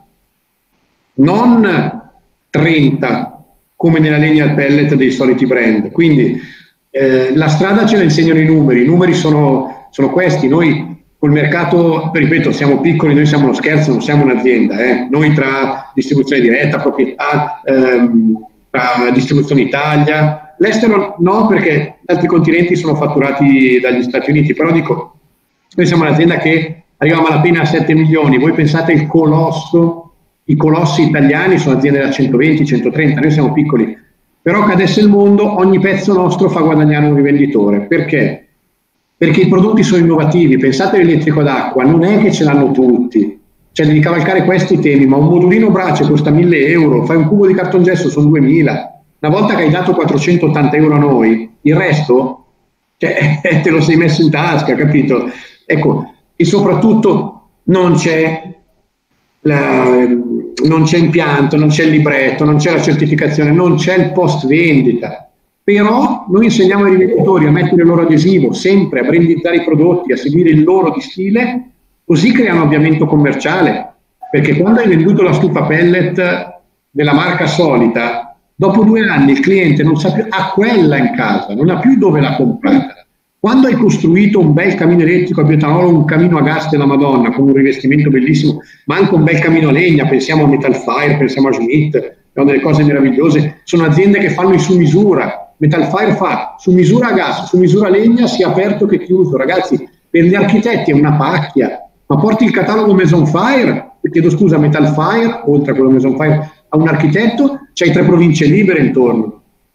non trenta come nella legna al pellet dei soliti brand. Quindi eh, la strada ce la insegnano i numeri, i numeri sono, sono questi. Noi col mercato, ripeto, siamo piccoli, noi siamo uno scherzo, non siamo un'azienda, eh. Noi tra distribuzione diretta, proprietà, ehm, tra distribuzione Italia, l'estero no, perché gli altri continenti sono fatturati dagli Stati Uniti, però dico, noi siamo un'azienda che arriva a malapena a sette milioni, voi pensate il colosso, i colossi italiani sono aziende da centoventi centotrenta, noi siamo piccoli, però cadesse il mondo, ogni pezzo nostro fa guadagnare un rivenditore. Perché? Perché i prodotti sono innovativi. Pensate all'elettrico d'acqua, non è che ce l'hanno tutti, cioè devi cavalcare questi temi, ma un modulino brace costa mille euro, fai un cubo di cartongesso sono duemila, una volta che hai dato quattrocentottanta euro a noi, il resto cioè, te lo sei messo in tasca, capito? Ecco, e soprattutto non c'è la, non c'è impianto, non c'è il libretto, non c'è la certificazione, non c'è il post vendita. Però noi insegniamo ai rivenditori a mettere il loro adesivo, sempre a brandizzare i prodotti, a seguire il loro di stile, così creano avviamento commerciale, perché quando hai venduto la stufa pellet della marca solita, dopo due anni il cliente non sa più, ha quella in casa, non ha più dove l'ha comprata. Quando hai costruito un bel camino elettrico a bioetanolo, un camino a gas della Madonna, con un rivestimento bellissimo, ma anche un bel camino a legna, pensiamo a Metal Fire, pensiamo a Schmidt, sono delle cose meravigliose, sono aziende che fanno in su misura. Metal Fire fa su misura a gas, su misura a legna, sia aperto che chiuso. Ragazzi, per gli architetti è una pacchia, ma porti il catalogo Maison Fire, chiedo scusa, Metal Fire, oltre a quello Maison Fire, a un architetto, c'hai tre province libere intorno.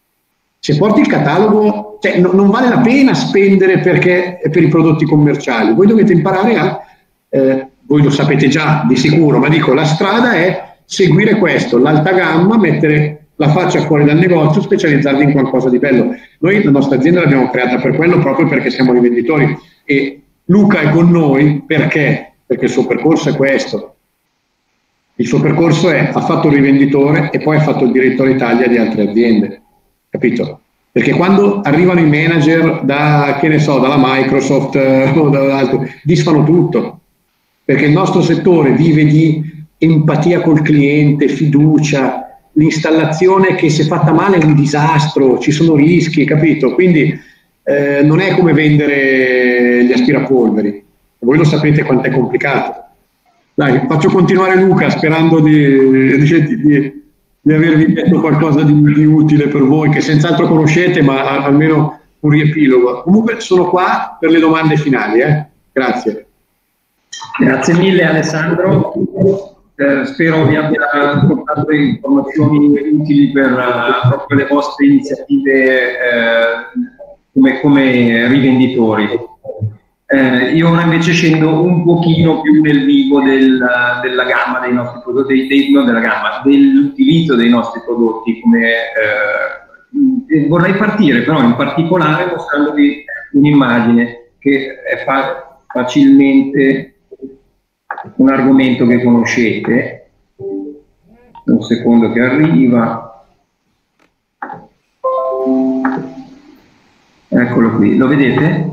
Se porti il catalogo, cioè, no, non vale la pena spendere perché è per i prodotti commerciali. Voi dovete imparare a, eh, voi lo sapete già di sicuro, ma dico, la strada è seguire questo, l'alta gamma, mettere la faccia fuori dal negozio, specializzarvi in qualcosa di bello. Noi la nostra azienda l'abbiamo creata per quello, proprio perché siamo rivenditori, e Luca è con noi perché? Perché il suo percorso è questo. Il suo percorso è, ha fatto il rivenditore e poi ha fatto il direttore Italia di altre aziende. Capito? Perché quando arrivano i manager da, che ne so, dalla Microsoft eh, o dall'altro, disfano tutto, perché il nostro settore vive di empatia col cliente, fiducia, l'installazione che se fatta male è un disastro, ci sono rischi, capito? Quindi eh, non è come vendere gli aspirapolveri, voi lo sapete quanto è complicato. Dai, faccio continuare Luca sperando di, di, di di avervi detto qualcosa di, di utile per voi, che senz'altro conoscete, ma a, almeno un riepilogo. Comunque sono qua per le domande finali. Eh? Grazie. Grazie mille Alessandro, eh, spero vi abbia portato informazioni utili per uh, proprio le vostre iniziative eh, come, come rivenditori. Eh, io ora invece scendo un pochino più nel vivo del, della gamma dei nostri prodotti, dei, dei, non della gamma, dell'utilizzo dei nostri prodotti. Come, eh, vorrei partire però in particolare mostrandovi un'immagine che è fa facilmente un argomento che conoscete. Un secondo che arriva. Eccolo qui, lo vedete?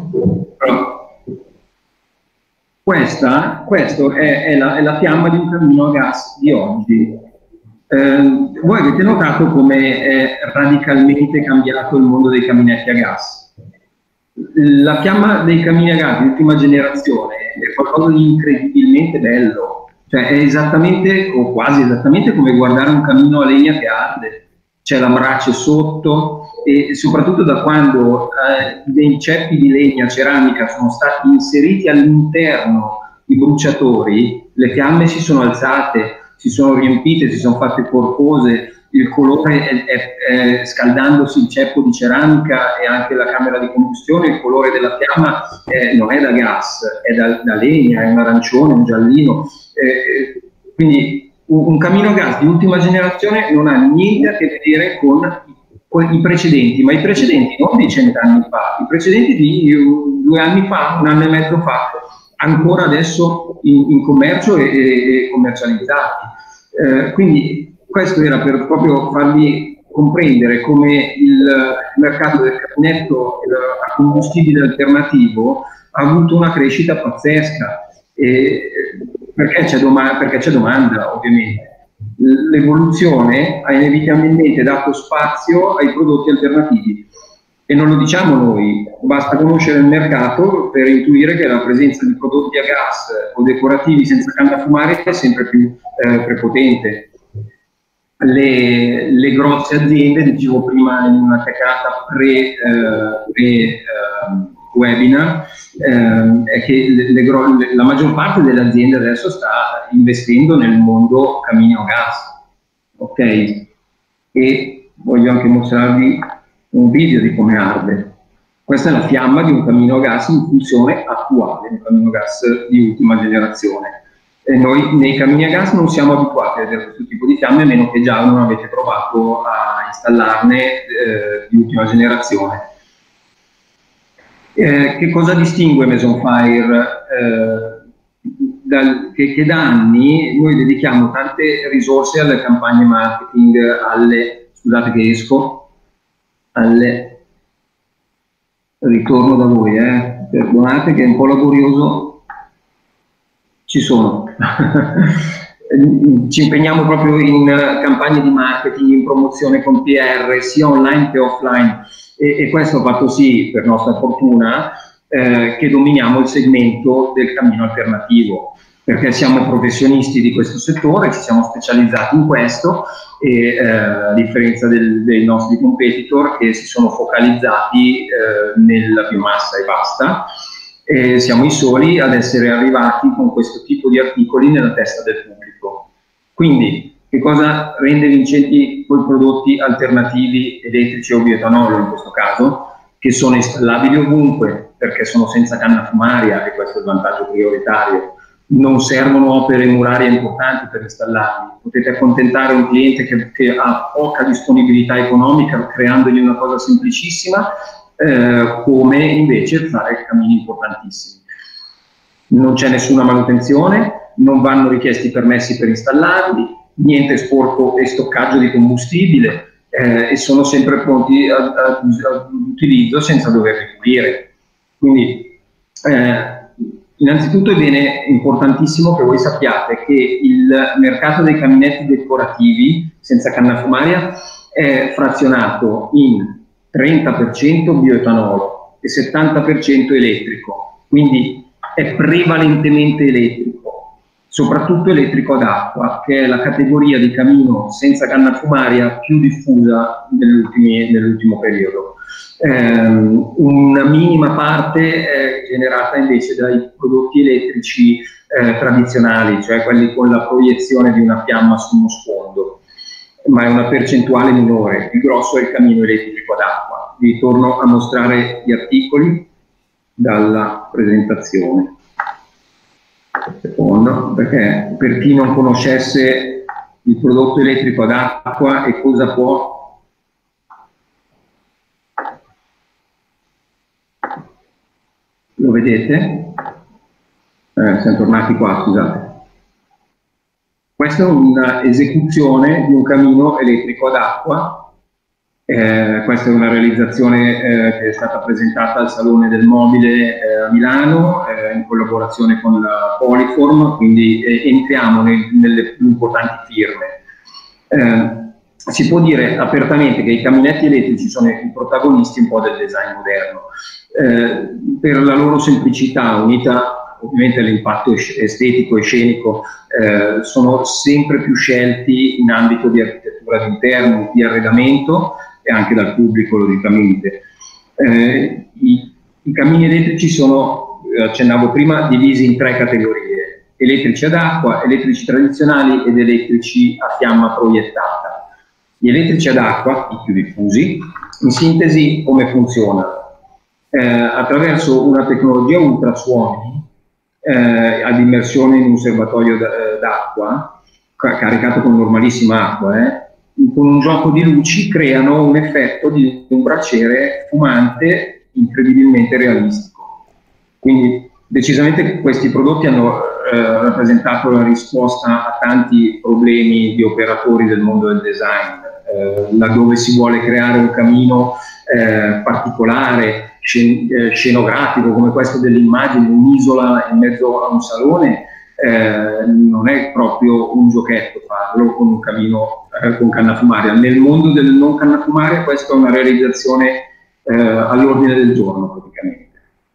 Questa, questo è, è, la, è la fiamma di un camino a gas di oggi. Eh, voi avete notato come è radicalmente cambiato il mondo dei caminetti a gas. La fiamma dei camini a gas di ultima generazione è qualcosa di incredibilmente bello, cioè è esattamente o quasi esattamente come guardare un camino a legna che arde. C'è la brace sotto e soprattutto da quando eh, dei ceppi di legna ceramica sono stati inseriti all'interno di bruciatori, le fiamme si sono alzate, si sono riempite, si sono fatte corpose, il colore è, è, è, scaldandosi il ceppo di ceramica e anche la camera di combustione, il colore della fiamma eh, non è da gas, è da, da legna, è un arancione, un giallino, eh, quindi un, un camino a gas di ultima generazione non ha niente a che vedere con i precedenti, ma i precedenti non di cent'anni fa, i precedenti di due anni fa, un anno e mezzo fa, ancora adesso in, in commercio e, e commercializzati. Eh, quindi questo era per proprio farvi comprendere come il mercato del camminetto a combustibile alternativo ha avuto una crescita pazzesca, e, perché c'è doma- perché c'è domanda, ovviamente. L'evoluzione ha inevitabilmente dato spazio ai prodotti alternativi e non lo diciamo noi, basta conoscere il mercato per intuire che la presenza di prodotti a gas o decorativi senza canna a fumare è sempre più eh, prepotente. Le, le grosse aziende, dicevo prima in una chiacchierata pre, eh, pre eh, webinar, eh, è che le, le, la maggior parte delle aziende adesso sta investendo nel mondo camino a gas, ok? E voglio anche mostrarvi un video di come arde. Questa è la fiamma di un camino a gas in funzione attuale, un camino a gas di ultima generazione. E noi nei camini a gas non siamo abituati a vedere questo tipo di fiamme, a meno che già non avete provato a installarne eh, di ultima generazione. Eh, che cosa distingue Maison Fire? Eh, dal, che, che da anni noi dedichiamo tante risorse alle campagne marketing, alle, scusate che esco, alle, ritorno da voi, eh, perdonate che è un po' laborioso, ci sono. Eh, ci impegniamo proprio in campagne di marketing, in promozione con P R, sia online che offline, e, e questo ha fatto sì, per nostra fortuna, eh, che dominiamo il segmento del cammino alternativo, perché siamo professionisti di questo settore, ci siamo specializzati in questo, e eh, a differenza del, dei nostri competitor che si sono focalizzati eh, nella biomassa e basta, e siamo i soli ad essere arrivati con questo tipo di articoli nella testa del pubblico. Quindi, che cosa rende vincenti quei prodotti alternativi elettrici o bioetanolo in questo caso? Che sono installabili ovunque, perché sono senza canna fumaria, e questo è il vantaggio prioritario. Non servono opere murarie importanti per installarli. Potete accontentare un cliente che, che ha poca disponibilità economica creandogli una cosa semplicissima, eh, come invece fare cammini importantissimi. Non c'è nessuna manutenzione, non vanno richiesti permessi per installarli, niente sporco e stoccaggio di combustibile, eh, e sono sempre pronti all'utilizzo senza doverli pulire. Quindi, eh, innanzitutto è bene, importantissimo che voi sappiate che il mercato dei caminetti decorativi senza canna fumaria è frazionato in trenta per cento bioetanolo e settanta per cento elettrico, quindi è prevalentemente elettrico, soprattutto elettrico ad acqua, che è la categoria di camino senza canna fumaria più diffusa nell'ultimo periodo. Eh, una minima parte è generata invece dai prodotti elettrici eh, tradizionali, cioè quelli con la proiezione di una fiamma su uno sfondo, ma è una percentuale minore. Il grosso è il camino elettrico ad acqua. Vi torno a mostrare gli articoli dalla presentazione. Un secondo, perché per chi non conoscesse il prodotto elettrico ad acqua e cosa può. Lo vedete? Eh, siamo tornati qua, scusate. Questa è un'esecuzione di un camino elettrico ad acqua. Eh, questa è una realizzazione eh, che è stata presentata al Salone del Mobile eh, a Milano eh, in collaborazione con la Polyform, quindi eh, entriamo nel, nelle più importanti firme. Eh, si può dire apertamente che i caminetti elettrici sono i protagonisti un po' del design moderno. Eh, per la loro semplicità, unita ovviamente all'impatto estetico e scenico, eh, sono sempre più scelti in ambito di architettura d'interno, di arredamento, e anche dal pubblico, logicamente. Eh, i, I cammini elettrici sono, accennavo prima, divisi in tre categorie: elettrici ad acqua, elettrici tradizionali ed elettrici a fiamma proiettata. Gli elettrici ad acqua, i più diffusi, in sintesi come funziona? Eh, attraverso una tecnologia ultrasuoni eh, ad immersione in un serbatoio d'acqua, caricato con normalissima acqua, eh, con un gioco di luci creano un effetto di un braciere fumante incredibilmente realistico. Quindi decisamente questi prodotti hanno eh, rappresentato la risposta a tanti problemi di operatori del mondo del design, eh, laddove si vuole creare un camino eh, particolare, scen eh, scenografico, come questo dell'immagine, un'isola in mezzo a un salone. Eh, non è proprio un giochetto farlo con un camino eh, con canna fumaria. Nel mondo del non canna fumaria questa è una realizzazione eh, all'ordine del giorno praticamente.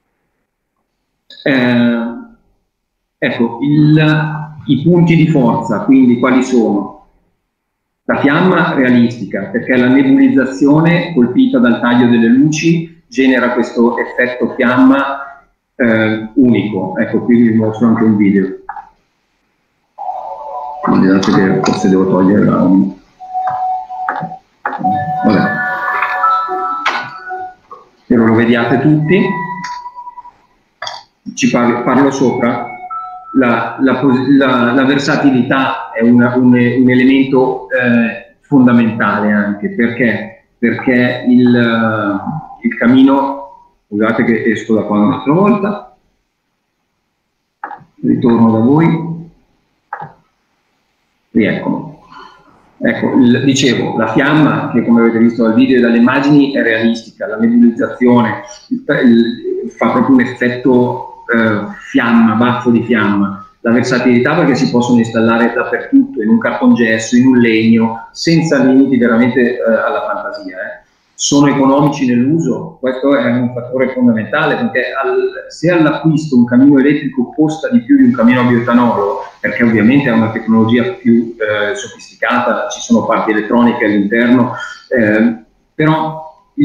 Eh, ecco, il, i punti di forza, quindi quali sono? La fiamma realistica, perché la nebulizzazione colpita dal taglio delle luci genera questo effetto fiamma eh, unico. Ecco, qui vi mostro anche un video. Guardate che forse devo togliere l'audio. Vabbè. Spero lo vediate tutti. Ci parlo, parlo sopra. La, la, la, la versatilità è una, un, un elemento eh, fondamentale anche. Perché? Perché il, il camino, scusate che esco da qua un'altra volta, ritorno da voi. Rieccomi. Ecco, il, dicevo, la fiamma, che come avete visto dal video e dalle immagini, è realistica. La nebulizzazione il, il, fa proprio un effetto eh, fiamma, baffo di fiamma. La versatilità perché si possono installare dappertutto, in un cartongesso, in un legno, senza limiti veramente eh, alla fantasia. Eh. Sono economici nell'uso, questo è un fattore fondamentale, perché al, se all'acquisto un camino elettrico costa di più di un camino a bioetanolo, perché ovviamente è una tecnologia più eh, sofisticata, ci sono parti elettroniche all'interno, eh, però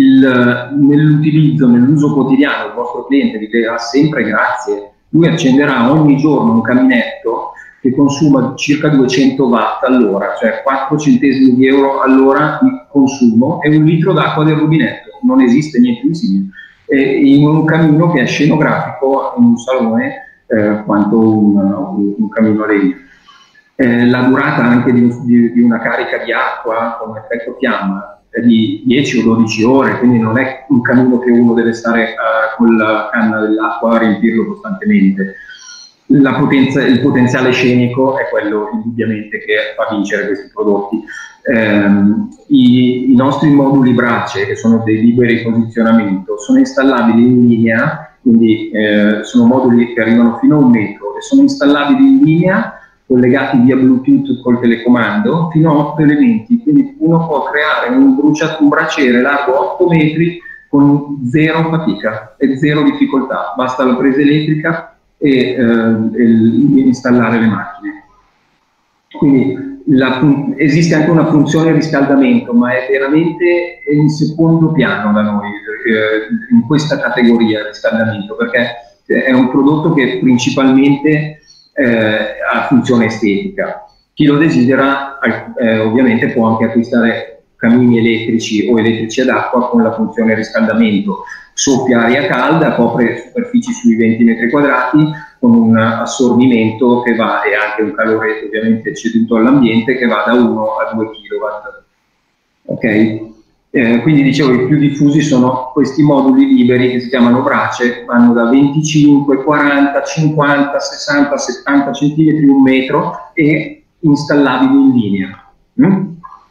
nell'utilizzo, nell'uso quotidiano il vostro cliente vi dirà sempre grazie. Lui accenderà ogni giorno un caminetto che consuma circa duecento watt all'ora, cioè quattro centesimi di euro all'ora di consumo e un litro d'acqua del rubinetto, non esiste niente di simile. E in un camino che è scenografico in un salone eh, quanto un, un, un camino a legno. Eh, la durata anche di, di, di una carica di acqua con effetto fiamma è di dieci o dodici ore, quindi non è un camino che uno deve stare uh, con la canna dell'acqua a riempirlo costantemente. La potenza, il potenziale scenico è quello indubbiamente che fa vincere questi prodotti. Eh, i, I nostri moduli brace, che sono dei liberi posizionamento, sono installabili in linea, quindi eh, sono moduli che arrivano fino a un metro e sono installabili in linea, collegati via Bluetooth col telecomando, fino a otto elementi, quindi uno può creare un, bruciato, un braciere largo otto metri con zero fatica e zero difficoltà, basta la presa elettrica e, eh, e installare le macchine. Quindi la, esiste anche una funzione riscaldamento, ma è veramente in secondo piano da noi, eh, in questa categoria riscaldamento, perché è un prodotto che principalmente Eh, a funzione estetica. Chi lo desidera eh, ovviamente può anche acquistare camini elettrici o elettrici ad acqua con la funzione riscaldamento. Soffia aria calda, copre superfici sui venti metri quadrati con un assorbimento che va, e anche un calore ovviamente ceduto all'ambiente, che va da uno a due chilowatt. Ok? Eh, quindi dicevo, i più diffusi sono questi moduli liberi che si chiamano brace, vanno da venticinque, quaranta, cinquanta, sessanta, settanta centimetri, un metro e installabili in linea. Mm?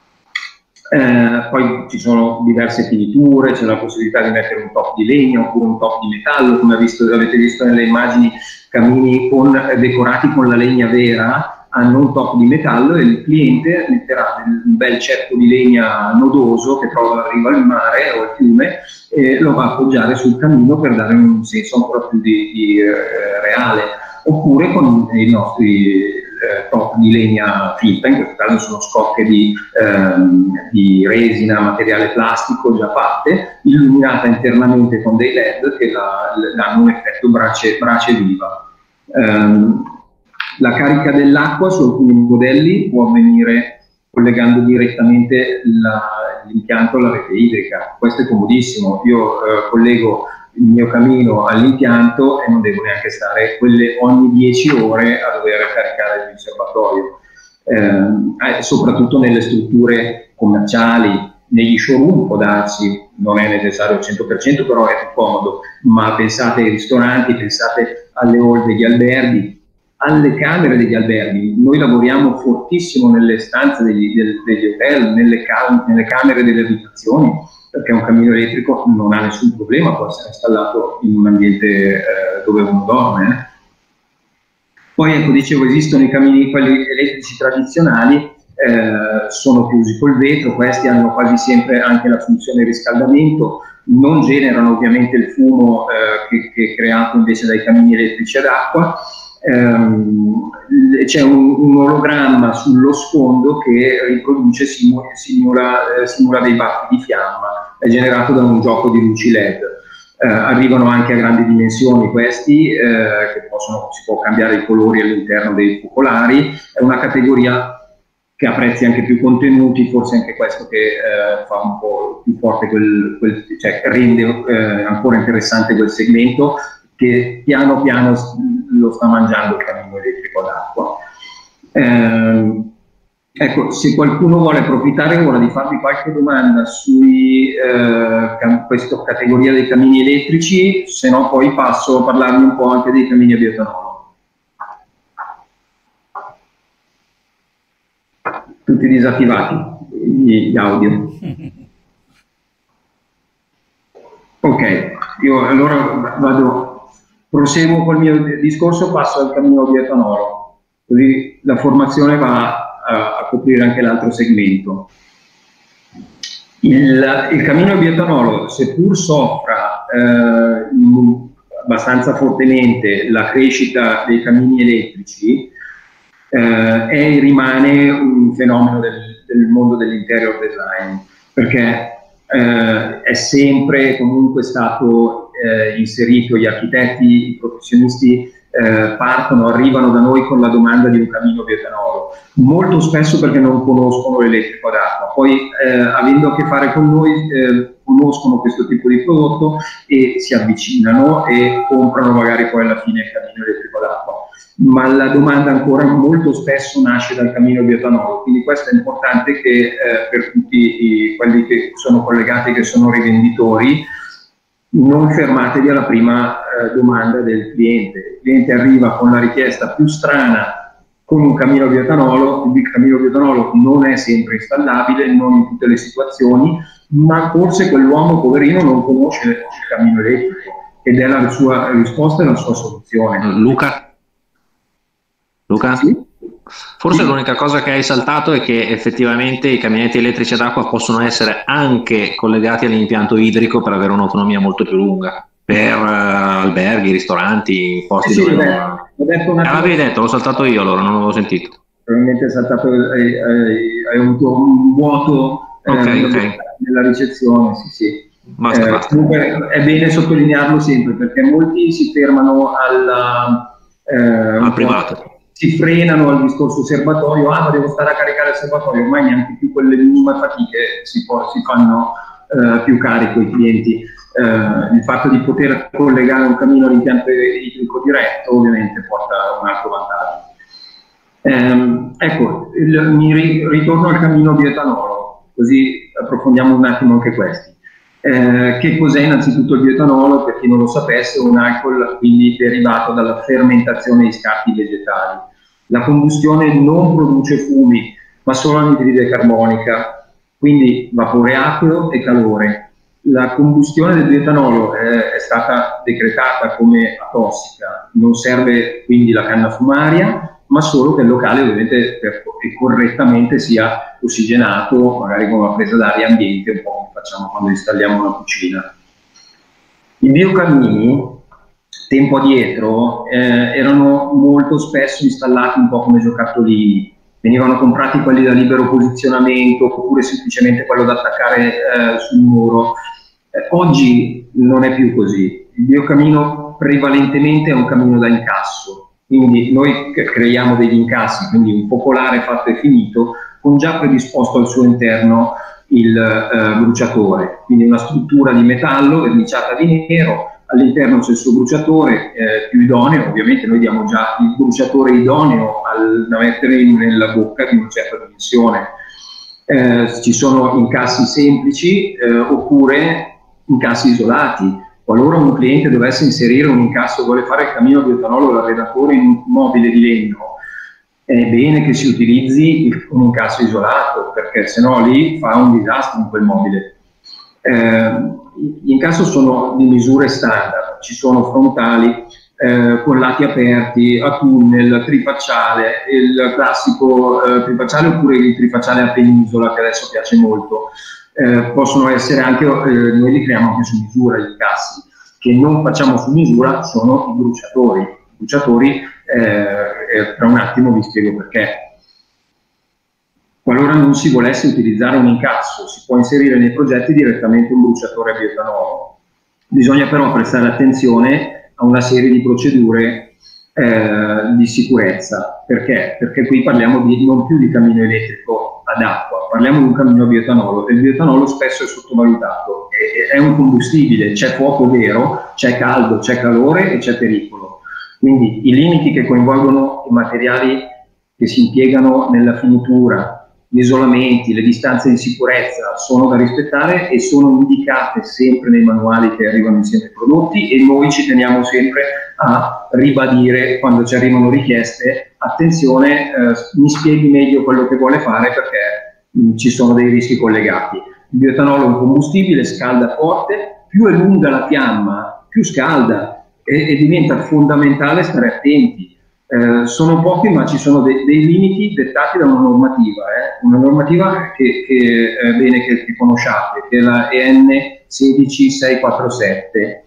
Eh, poi ci sono diverse finiture, c'è la possibilità di mettere un top di legno oppure un top di metallo, come visto, avete visto nelle immagini, camini con, decorati con la legna vera, hanno un top di metallo e il cliente metterà un bel ceppo di legna nodoso che trova in riva al mare o al fiume e lo va a appoggiare sul camino per dare un senso ancora più di, di eh, reale, oppure con i nostri eh, top di legna finta, in questo caso sono scocche di, ehm, di resina, materiale plastico già fatte, illuminata internamente con dei led che la, danno un effetto brace, brace viva. Um, La carica dell'acqua su alcuni modelli può avvenire collegando direttamente l'impianto alla rete idrica. Questo è comodissimo. Io eh, collego il mio camino all'impianto e non devo neanche stare quelle ogni dieci ore a dover caricare il serbatoio. Eh, soprattutto nelle strutture commerciali, negli showroom può darsi, non è necessario al cento per cento, però è più comodo. Ma pensate ai ristoranti, pensate alle hall degli alberghi, alle camere degli alberghi. Noi lavoriamo fortissimo nelle stanze degli, del, degli hotel, nelle, cal nelle camere delle abitazioni, perché un camino elettrico non ha nessun problema, può essere installato in un ambiente eh, dove uno dorme. Eh. Poi ecco, dicevo, esistono i camini, quelli elettrici tradizionali, eh, sono chiusi col vetro, questi hanno quasi sempre anche la funzione riscaldamento, non generano ovviamente il fumo eh, che, che è creato invece dai camini elettrici ad acqua. Um, c'è un, un ologramma sullo sfondo che riproduce, simula, simula, eh, simula dei baffi di fiamma, è generato da un gioco di luci led. Uh, arrivano anche a grandi dimensioni questi, uh, che possono, si può cambiare i colori all'interno dei focolari, è una categoria che ha prezzi anche più contenuti, forse anche questo che uh, fa un po' più forte quel, quel cioè rende uh, ancora interessante quel segmento, che piano piano lo sta mangiando il camino elettrico ad acqua. Eh, ecco, se qualcuno vuole approfittare ora di farvi qualche domanda su eh, questa categoria dei camini elettrici, se no poi passo a parlarvi un po' anche dei camini a bioetanolo. Tutti disattivati gli, gli audio. Ok, io allora vado proseguo col mio discorso, passo al cammino bioetanolo, così la formazione va a, a coprire anche l'altro segmento. Il, il cammino bioetanolo, seppur soffra eh, abbastanza fortemente la crescita dei cammini elettrici, eh, è, rimane un fenomeno del, del mondo dell'interior design, perché eh, è sempre comunque stato eh, inserito, gli architetti, i professionisti eh, partono, arrivano da noi con la domanda di un cammino bioetanolo, molto spesso perché non conoscono l'elettrico ad acqua, poi eh, avendo a che fare con noi eh, conoscono questo tipo di prodotto e si avvicinano e comprano magari poi alla fine il cammino elettrico ad acqua, ma la domanda ancora molto spesso nasce dal cammino bioetanolo, quindi questo è importante che eh, per tutti i, quelli che sono collegati, che sono rivenditori, non fermatevi alla prima eh, domanda del cliente. Il cliente arriva con la richiesta più strana con un cammino bioetanolo, il cammino bioetanolo non è sempre installabile, non in tutte le situazioni, ma forse quell'uomo poverino non conosce il cammino elettrico ed è la sua risposta e la sua soluzione. Luca? Luca? Sì? Forse l'unica cosa che hai saltato è che effettivamente i caminetti elettrici ad acqua possono essere anche collegati all'impianto idrico per avere un'autonomia molto più lunga, per uh, alberghi, ristoranti, posti sì, dove... Beh, non... ho detto una... ah, l'avevi detto, l'ho saltato io allora, non l'avevo sentito. Probabilmente è saltato, hai, hai, hai avuto un vuoto okay, eh, okay. nella ricezione, sì sì. Basta, eh, basta. Comunque è bene sottolinearlo sempre, perché molti si fermano alla, eh, al privato. Si frenano al discorso serbatoio, ah ma devo stare a caricare il serbatoio, ormai neanche più quelle minime fatiche si, si fanno eh, più carico i clienti. Eh, il fatto di poter collegare un cammino all'impianto idrico diretto ovviamente porta un altro vantaggio. Eh, ecco, il, mi ri, ritorno al cammino bioetanolo, così approfondiamo un attimo anche questi. Eh, che cos'è innanzitutto il bioetanolo? Per chi non lo sapesse, è un alcol quindi derivato dalla fermentazione di scarti vegetali. La combustione non produce fumi, ma solo anidride carbonica, quindi vapore acqueo e calore. La combustione del bioetanolo eh, è stata decretata come atossica, non serve quindi la canna fumaria, ma solo che il locale ovviamente per, che correttamente sia ossigenato, magari con una presa d'aria ambiente, un po' come facciamo quando installiamo una cucina. I biocammini, tempo addietro, eh, erano molto spesso installati un po' come giocattolini, venivano comprati quelli da libero posizionamento oppure semplicemente quello da attaccare eh, sul muro. Eh, oggi non è più così, il biocammino prevalentemente è un cammino da incasso. Quindi noi creiamo degli incassi, quindi un popolare fatto e finito, con già predisposto al suo interno il eh, bruciatore, quindi una struttura di metallo verniciata di nero, all'interno c'è il suo bruciatore eh, più idoneo, ovviamente noi diamo già il bruciatore idoneo al, da mettere nella bocca di una certa dimensione. Eh, ci sono incassi semplici eh, oppure incassi isolati. Qualora un cliente dovesse inserire un incasso, vuole fare il cammino bioetanolo da redattore in un mobile di legno, è bene che si utilizzi un incasso isolato, perché sennò lì fa un disastro in quel mobile. Eh, gli incassi sono di misure standard, ci sono frontali eh, con lati aperti, a tunnel, trifacciale, il classico eh, trifacciale oppure il trifacciale a penisola che adesso piace molto. Eh, possono essere anche, eh, noi li creiamo anche su misura, gli incassi. Che non facciamo su misura sono i bruciatori. I bruciatori, eh, tra un attimo vi spiego perché. Qualora non si volesse utilizzare un incasso, si può inserire nei progetti direttamente un bruciatore a bioetanolo. Bisogna però prestare attenzione a una serie di procedure eh, di sicurezza. Perché? Perché qui parliamo di, non più di cammino elettrico ad acqua, parliamo di un cammino bioetanolo e il bioetanolo spesso è sottovalutato, è, è un combustibile, c'è fuoco vero, c'è caldo, c'è calore e c'è pericolo. Quindi i limiti che coinvolgono i materiali che si impiegano nella finitura, gli isolamenti, le distanze di sicurezza sono da rispettare e sono indicate sempre nei manuali che arrivano insieme ai prodotti e noi ci teniamo sempre a ribadire quando ci arrivano richieste, attenzione, eh, mi spieghi meglio quello che vuole fare perché mh, ci sono dei rischi collegati. Il bioetanolo è un combustibile, scalda forte, più è lunga la fiamma, più scalda e, e diventa fondamentale stare attenti. Eh, sono pochi, ma ci sono de, dei limiti dettati da una normativa, eh? una normativa che, che è bene che, che conosciate, che è la E N sedici sei quattro sette.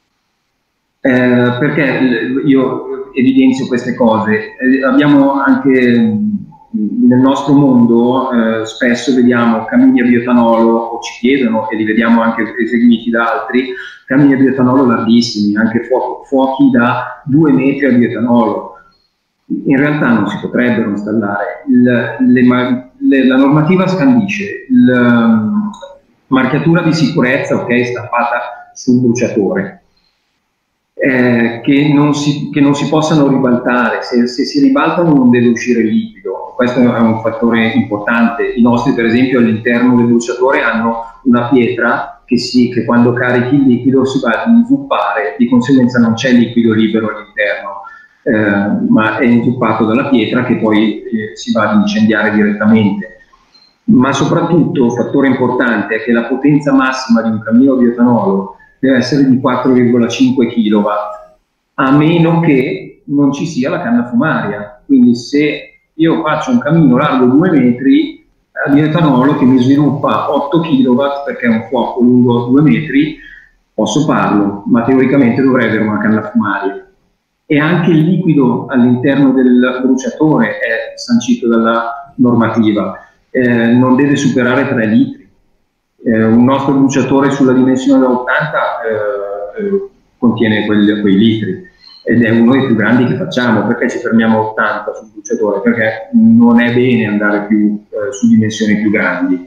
Eh, perché io evidenzio queste cose? Eh, abbiamo anche nel nostro mondo eh, spesso vediamo cammini a bioetanolo, o ci chiedono, e li vediamo anche eseguiti da altri, cammini a bioetanolo larghissimi, anche fuochi, fuochi da due metri a bioetanolo. In realtà non si potrebbero installare. Il, le, le, la normativa scandisce la um, marchiatura di sicurezza, ok, stampata sul bruciatore. Eh, che, non si, che non si possano ribaltare. Se, se si ribaltano non deve uscire il liquido, questo è un fattore importante. I nostri, per esempio, all'interno del bruciatore hanno una pietra che, si, che quando carichi il liquido si va ad inzuppare, di conseguenza non c'è liquido libero all'interno, eh, ma è inzuppato dalla pietra che poi eh, si va ad incendiare direttamente. Ma soprattutto, fattore importante è che la potenza massima di un cammino a bioetanolo deve essere di quattro virgola cinque chilowatt, a meno che non ci sia la canna fumaria. Quindi se io faccio un cammino largo due metri a bioetanolo che mi sviluppa otto chilowatt, perché è un fuoco lungo due metri, posso farlo, ma teoricamente dovrei avere una canna fumaria. E anche il liquido all'interno del bruciatore è sancito dalla normativa, eh, non deve superare tre litri. Eh, un nostro bruciatore sulla dimensione da ottanta eh, eh, contiene quel, quei litri, ed è uno dei più grandi che facciamo. Perché ci fermiamo a ottanta sul bruciatore? Perché non è bene andare più eh, su dimensioni più grandi,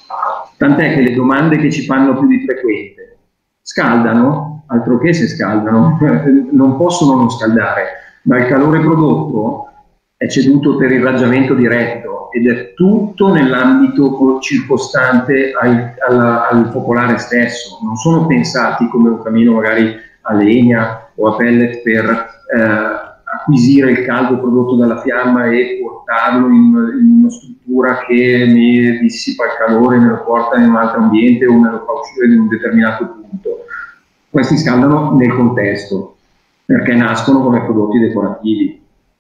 tant'è che le domande che ci fanno più di frequente: scaldano? Altro che se scaldano, non possono non scaldare, ma il calore prodotto è ceduto per irraggiamento diretto ed è tutto nell'ambito circostante al, al, al focolare stesso. Non sono pensati come un camino magari a legna o a pellet per eh, acquisire il caldo prodotto dalla fiamma e portarlo in, in una struttura che mi dissipa il calore, me lo porta in un altro ambiente o me lo fa uscire in un determinato punto. Questi scaldano nel contesto, perché nascono come prodotti decorativi.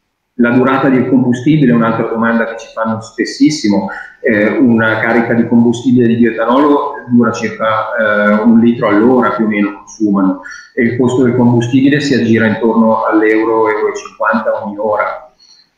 La durata del combustibile è un'altra domanda che ci fanno spessissimo. Eh, una carica di combustibile di bioetanolo dura circa eh, un litro all'ora, più o meno consumano, e il costo del combustibile si aggira intorno all'euro, euro e cinquanta ogni ora.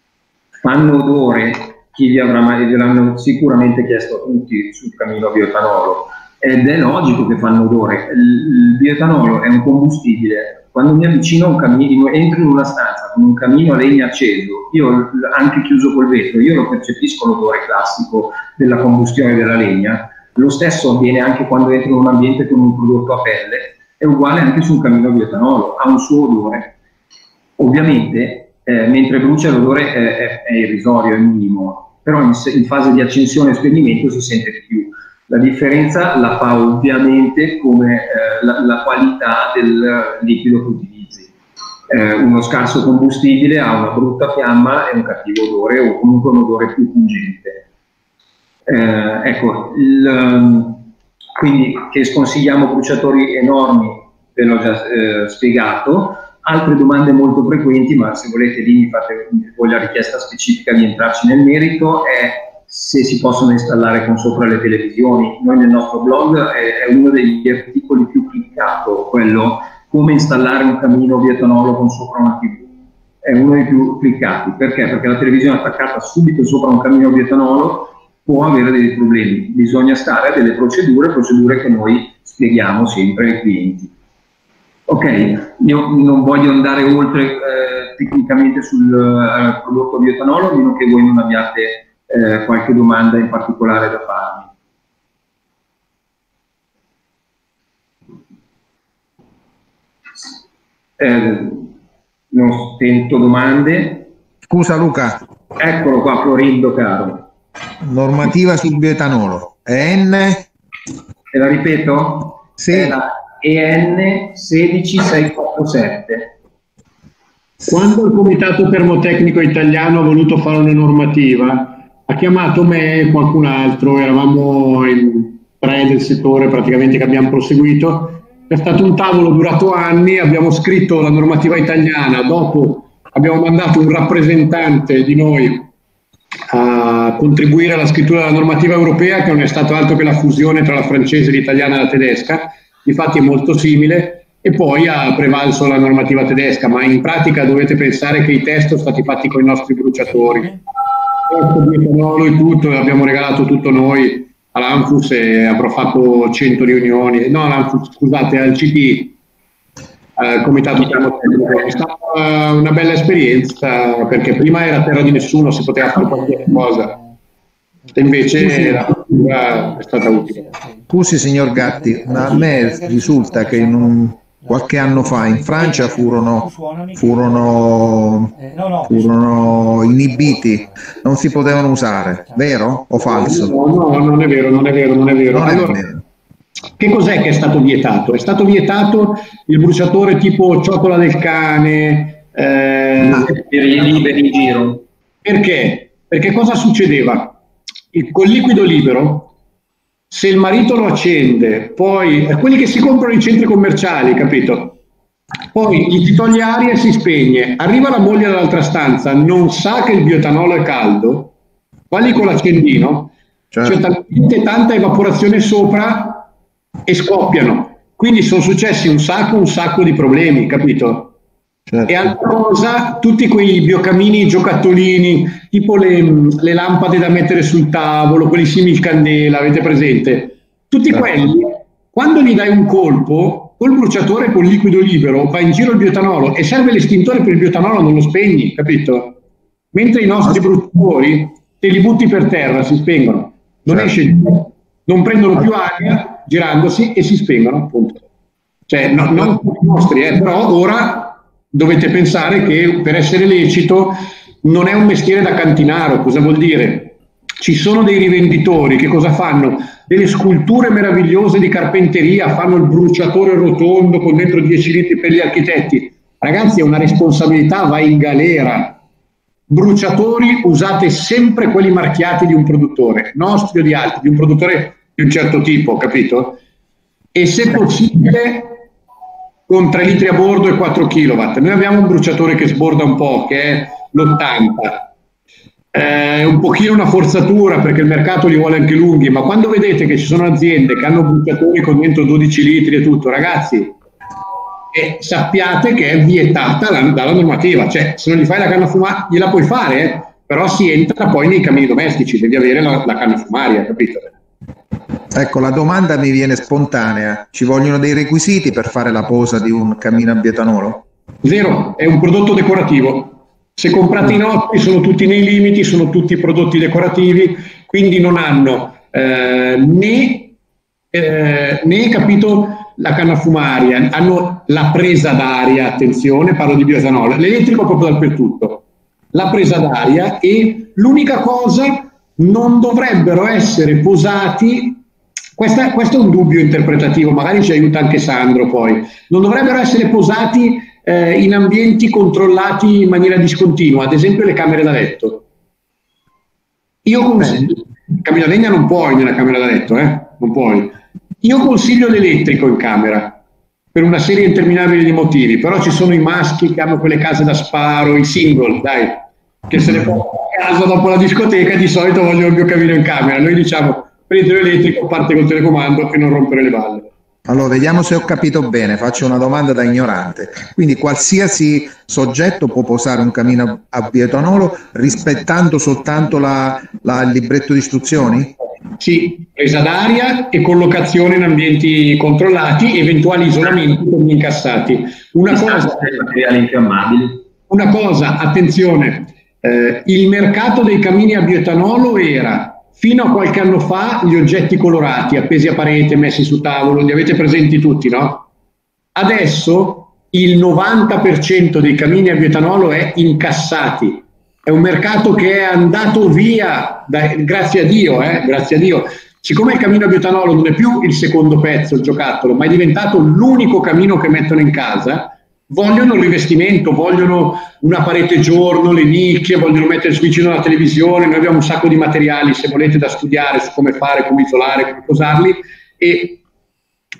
Fanno odore? Chi vi avrà mai, ve l'hanno sicuramente chiesto a tutti sul cammino a bioetanolo, ed è logico che fanno odore. Il, il bioetanolo è un combustibile. Quando mi avvicino a un camino, entro in una stanza con un camino a legna acceso, io anche chiuso col vetro, io lo percepisco l'odore classico della combustione della legna. Lo stesso avviene anche quando entro in un ambiente con un prodotto a pelle, è uguale anche su un camino a bioetanolo, ha un suo odore. Ovviamente, eh, mentre brucia l'odore è, è, è irrisorio, è minimo, però in, in fase di accensione e spegnimento si sente di più. La differenza la fa ovviamente come eh, la, la qualità del liquido che utilizzi. Eh, uno scarso combustibile ha una brutta fiamma e un cattivo odore, o comunque un odore più pungente. Eh, ecco, il, quindi che sconsigliamo bruciatori enormi, ve l'ho già eh, spiegato. Altre domande molto frequenti, ma se volete lì mi fate voi la richiesta specifica di entrarci nel merito, è se si possono installare con sopra le televisioni. Noi nel nostro blog è, è uno degli articoli più cliccato, quello come installare un camino bioetanolo con sopra una tivù. È uno dei più cliccati. Perché? Perché la televisione attaccata subito sopra un camino bioetanolo può avere dei problemi. Bisogna stare a delle procedure, procedure che noi spieghiamo sempre ai clienti. Ok, io non voglio andare oltre eh, tecnicamente sul eh, prodotto bioetanolo, a meno che voi non abbiate Eh, qualche domanda in particolare da farmi. Eh, non sento domande. Scusa Luca. Eccolo qua, Florindo caro. Normativa sul bioetanolo. E N? Te la ripeto? Sì. È la E N sedici sei quattro sette. Quando il Comitato Termotecnico Italiano ha voluto fare una normativa, ha chiamato me e qualcun altro, eravamo in tre del settore praticamente che abbiamo proseguito, è stato un tavolo durato anni, abbiamo scritto la normativa italiana, dopo abbiamo mandato un rappresentante di noi a contribuire alla scrittura della normativa europea, che non è stato altro che la fusione tra la francese, l'italiana e la tedesca, infatti è molto simile, e poi ha prevalso la normativa tedesca, ma in pratica dovete pensare che i test sono stati fatti con i nostri bruciatori, e tutto, l'abbiamo regalato tutto noi all'Anfus e avrò fatto cento riunioni, no all'Anfus, scusate, al C T, al Comitato Termotecnico. È stata una bella esperienza, perché prima era terra di nessuno, si poteva fare qualsiasi cosa, e invece la cultura è stata utile. Scusi signor Gatti, ma a me risulta che in un, qualche anno fa in Francia furono, furono, furono inibiti, non si potevano usare, vero o falso? No, no, non è vero, non è vero, non è vero. Non allora, è vero. Che cos'è che è stato vietato? È stato vietato il bruciatore tipo ciotola del cane, eh, per i liberi in giro. Perché? Perché cosa succedeva? Il, col liquido libero, se il marito lo accende, poi eh, quelli che si comprano in centri commerciali, capito? Poi gli ti toglie aria e si spegne, arriva la moglie dall'altra stanza, non sa che il bioetanolo è caldo, va lì con l'accendino, certo. C'è talmente tanta evaporazione sopra e scoppiano, quindi sono successi un sacco un sacco di problemi, capito? Certo. E altra cosa, tutti quei biocamini giocattolini tipo le, le lampade da mettere sul tavolo, quelli simili candela, avete presente? Tutti certo. Quelli, quando gli dai un colpo col bruciatore con liquido libero, va in giro il bioetanolo e serve l'estintore per il bioetanolo, non lo spegni, capito? Mentre i nostri bruciatori te li butti per terra, si spengono, non certo. Esce, non prendono più aria girandosi e si spengono, appunto. Cioè, no, non i nostri, eh, però ora dovete pensare che per essere lecito non è un mestiere da cantinaro. Cosa vuol dire? Ci sono dei rivenditori che cosa fanno? Delle sculture meravigliose di carpenteria, fanno il bruciatore rotondo con dentro dieci litri per gli architetti. Ragazzi, è una responsabilità, vai in galera. Bruciatori, usate sempre quelli marchiati di un produttore, nostri o di altri, di un produttore di un certo tipo, capito? E se possibile con tre litri a bordo e quattro chilowatt. Noi abbiamo un bruciatore che sborda un po', che è l'ottanta, è un pochino una forzatura perché il mercato li vuole anche lunghi, ma quando vedete che ci sono aziende che hanno bruciatori con dentro dodici litri e tutto, ragazzi, e sappiate che è vietata la, dalla normativa, cioè se non gli fai la canna fumaria gliela puoi fare, eh? Però si entra poi nei camini domestici, devi avere la, la canna fumaria, capito? Ecco, la domanda mi viene spontanea, ci vogliono dei requisiti per fare la posa di un camino a bioetanolo? Zero, è un prodotto decorativo. Se comprate i nostri sono tutti nei limiti, sono tutti prodotti decorativi, quindi non hanno eh, né, eh, né capito la canna fumaria, hanno la presa d'aria, attenzione, parlo di bioetanolo, l'elettrico proprio dappertutto, la presa d'aria, e l'unica cosa, non dovrebbero essere posati, questa, questo è un dubbio interpretativo, magari ci aiuta anche Sandro poi, non dovrebbero essere posati eh, in ambienti controllati in maniera discontinua, ad esempio le camere da letto. Io consiglio, camera legna non puoi nella camera da letto, eh? Non puoi. Io consiglio l'elettrico in camera, per una serie interminabile di motivi, però ci sono i maschi che hanno quelle case da sparo, i single, dai, che se ne portano a casa dopo la discoteca, di solito vogliono il biocamino in camera. Noi diciamo, prendi l'elettrico, parte col telecomando e non rompere le balle. Allora, vediamo se ho capito bene, faccio una domanda da ignorante. Quindi qualsiasi soggetto può posare un camino a bioetanolo rispettando soltanto la, la, il libretto di istruzioni? Sì, presa d'aria e collocazione in ambienti controllati, eventuali isolamenti con gli incassati. Una cosa, materiali infiammabili. Una cosa, attenzione, eh, il mercato dei camini a bioetanolo era, fino a qualche anno fa, gli oggetti colorati, appesi a parete, messi su tavolo, li avete presenti tutti, no? Adesso il novanta per cento dei camini a bioetanolo è incassati. È un mercato che è andato via, da, grazie a Dio, eh, grazie a Dio. Siccome il camino a bioetanolo non è più il secondo pezzo, il giocattolo, ma è diventato l'unico camino che mettono in casa, vogliono il rivestimento, vogliono una parete giorno, le nicchie, vogliono mettere vicino alla televisione. Noi abbiamo un sacco di materiali, se volete, da studiare su come fare, come isolare, come posarli, e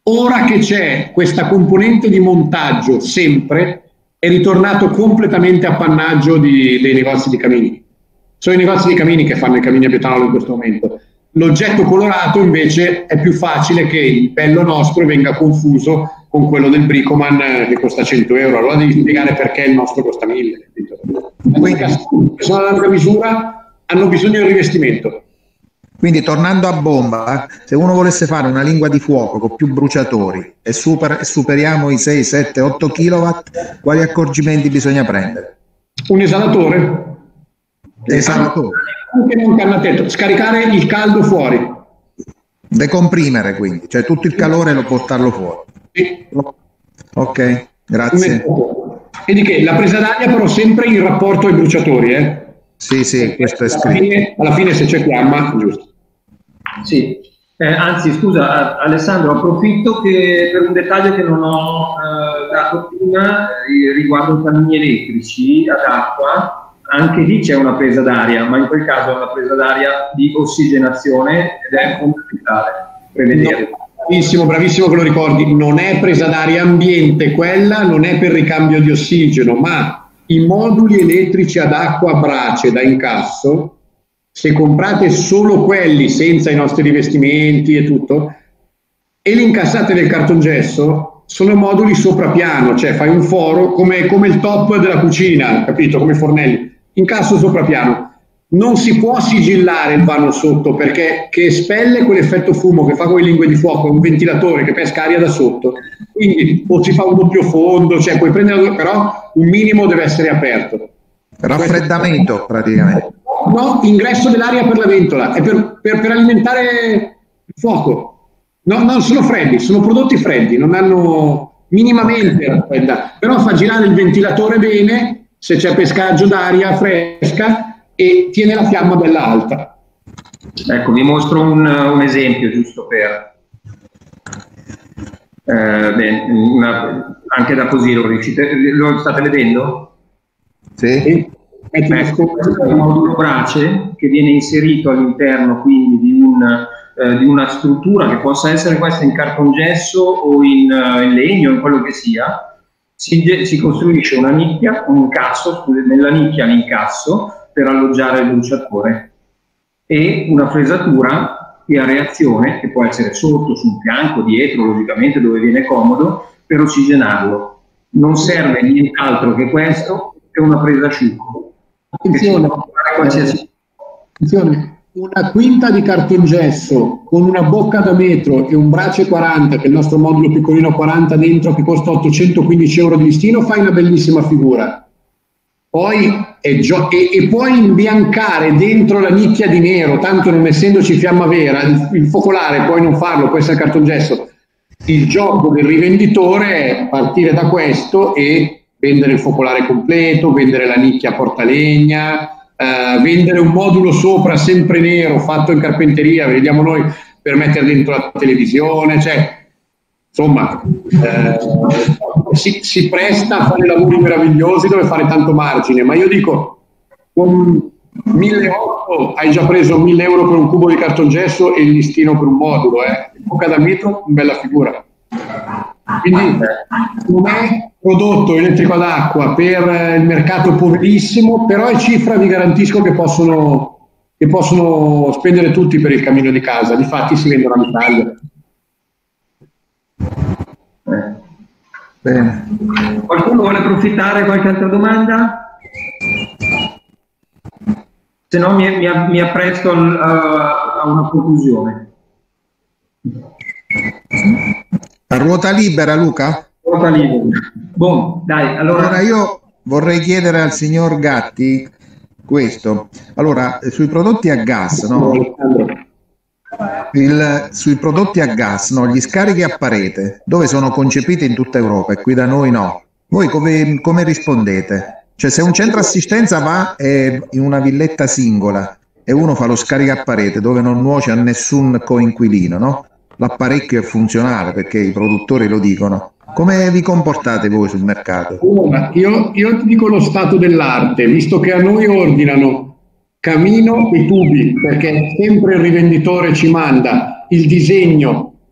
ora che c'è questa componente di montaggio sempre, è ritornato completamente appannaggio di, dei negozi di camini. Sono i negozi di camini che fanno i camini a bioetanolo in questo momento. L'oggetto colorato invece è più facile che il bello nostro venga confuso con quello del Bricoman che costa cento euro. Allora devi spiegare perché il nostro costa mille. Quindi, che sono a larga misura, hanno bisogno del rivestimento. Quindi tornando a bomba, se uno volesse fare una lingua di fuoco con più bruciatori e, super, e superiamo i sei, sette, otto kilowatt, quali accorgimenti bisogna prendere? Un esalatore. Esalatore. Anche un cannatetto. Scaricare il caldo fuori. Decomprimere quindi, cioè tutto il calore lo portarlo fuori. Sì. Ok, grazie. E di che? La presa d'aria però sempre in rapporto ai bruciatori, eh? Sì, sì, questo è scritto. Alla fine, alla fine se c'è fiamma, giusto. Sì, eh, anzi scusa Alessandro, approfitto che per un dettaglio che non ho eh, dato prima eh, riguardo i cammini elettrici ad acqua, anche lì c'è una presa d'aria, ma in quel caso è una presa d'aria di ossigenazione ed è fondamentale prevedere. No, bravissimo, bravissimo che lo ricordi, non è presa d'aria ambiente, quella non è per ricambio di ossigeno, ma i moduli elettrici ad acqua a brace da incasso, se comprate solo quelli senza i nostri rivestimenti e tutto, e li incassate nel cartongesso, sono moduli soprapiano, cioè fai un foro come, come il top della cucina, capito? Come i fornelli, incasso soprapiano. Non si può sigillare il vano sotto perché che espelle quell'effetto fumo che fa con le lingue di fuoco, è un ventilatore che pesca aria da sotto, quindi o si fa un doppio fondo, cioè puoi prendere, però un minimo deve essere aperto. Raffreddamento praticamente. No, ingresso dell'aria per la ventola, è per, per, per alimentare il fuoco. No, non sono freddi, sono prodotti freddi, non hanno minimamente raffredda, però fa girare il ventilatore bene se c'è pescaggio d'aria fresca e tiene la fiamma bella alta. Ecco, vi mostro un, un esempio giusto per... Eh, beh, una, anche da così lo riuscite, lo state vedendo? Sì. Ecco, questo è un modulo brace che viene inserito all'interno quindi di, un, eh, di una struttura che possa essere questa in cartongesso o in, uh, in legno, in quello che sia. Si, si costruisce una nicchia, un incasso, nella nicchia l'incasso per alloggiare il bruciatore e una fresatura che a reazione, che può essere sotto, sul fianco, dietro, logicamente dove viene comodo, per ossigenarlo. Non serve nient'altro che questo, che una presa asciutto. Attenzione, attenzione, una quinta di cartongesso con una bocca da metro e un brace quaranta, che è il nostro modulo piccolino quaranta dentro, che costa ottocentoquindici euro di listino, fai una bellissima figura. Poi è gio- e, e puoi imbiancare dentro la nicchia di nero, tanto non essendoci fiamma vera, il, il focolare puoi non farlo, può essere cartongesso. Il gioco del rivenditore è partire da questo e vendere il focolare completo, vendere la nicchia a portalegna, eh, vendere un modulo sopra sempre nero fatto in carpenteria, vediamo noi, per mettere dentro la televisione, cioè insomma eh, si, si presta a fare lavori meravigliosi dove fare tanto margine, ma io dico con milleottocento hai già preso mille euro per un cubo di cartongesso e il listino per un modulo, eh. Bocca da metro, bella figura. Quindi non è prodotto elettrico ad acqua per il mercato poverissimo, però è cifra, vi garantisco che possono, che possono spendere tutti per il camino di casa, difatti si vendono all'Italia. Eh. Bene. Qualcuno vuole approfittare? Qualche altra domanda? Se no mi, mi, mi appresto al, a, a una conclusione. A ruota libera, Luca? Ruota libera. Boh, dai, allora... allora io vorrei chiedere al signor Gatti questo. Allora, sui prodotti a gas, no? Il, sui prodotti a gas, no? Gli scarichi a parete, dove sono concepiti in tutta Europa e qui da noi no. Voi come, come rispondete? Cioè, se un centro assistenza va eh, in una villetta singola e uno fa lo scarico a parete dove non nuoce a nessun coinquilino, no? L'apparecchio è funzionale perché i produttori lo dicono. Come vi comportate voi sul mercato? Io, io ti dico lo stato dell'arte, visto che a noi ordinano camino e tubi, perché sempre il rivenditore ci manda il disegno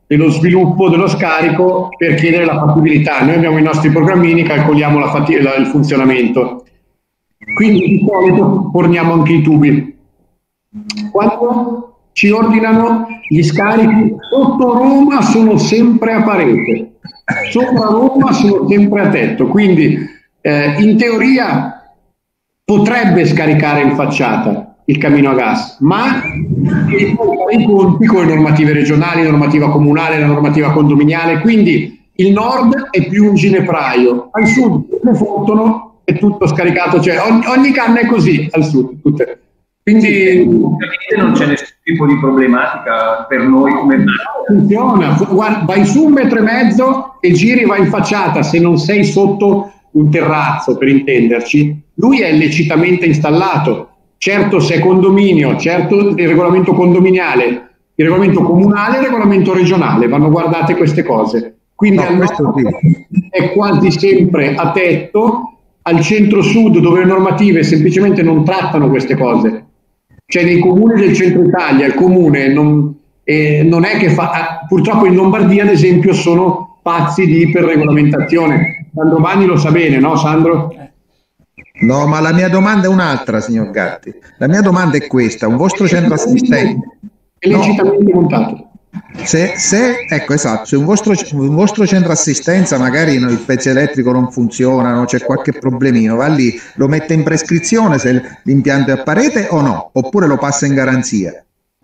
dello sviluppo dello scarico per chiedere la fattibilità. Noi abbiamo i nostri programmini, calcoliamo la fatti- la, il funzionamento. Quindi di solito forniamo anche i tubi. Quando ci ordinano gli scarichi, sotto Roma sono sempre a parete, sopra Roma sono sempre a tetto, quindi eh, in teoria potrebbe scaricare in facciata il camino a gas, ma deve fare i conti con le normative regionali, la normativa comunale, la normativa condominiale, quindi il nord è più un ginepraio, al sud ne fottono, è tutto scaricato, cioè ogni, ogni canna è così al sud, tutte. Quindi ovviamente non c'è nessun tipo di problematica per noi come funziona. Guarda, vai su un metro e mezzo e giri, vai in facciata, se non sei sotto un terrazzo, per intenderci, lui è lecitamente installato. Certo, se è condominio, certo il regolamento condominiale, il regolamento comunale e il regolamento regionale, vanno guardate queste cose. Quindi no, al nord è quasi sempre a tetto, al centro-sud dove le normative semplicemente non trattano queste cose. Cioè nei comuni del centro Italia il comune non, eh, non è che fa, purtroppo in Lombardia ad esempio sono pazzi di iperregolamentazione. Sandro Bagni lo sa bene, no Sandro? No, ma la mia domanda è un'altra, signor Gatti. La mia domanda è questa: un vostro centro assistente è legittimamente no. montato. Se, se, ecco esatto, se un vostro, un vostro centro assistenza magari il pezzo elettrico non funziona, no, c'è qualche problemino, va lì, lo mette in prescrizione se l'impianto è a parete o no? Oppure lo passa in garanzia?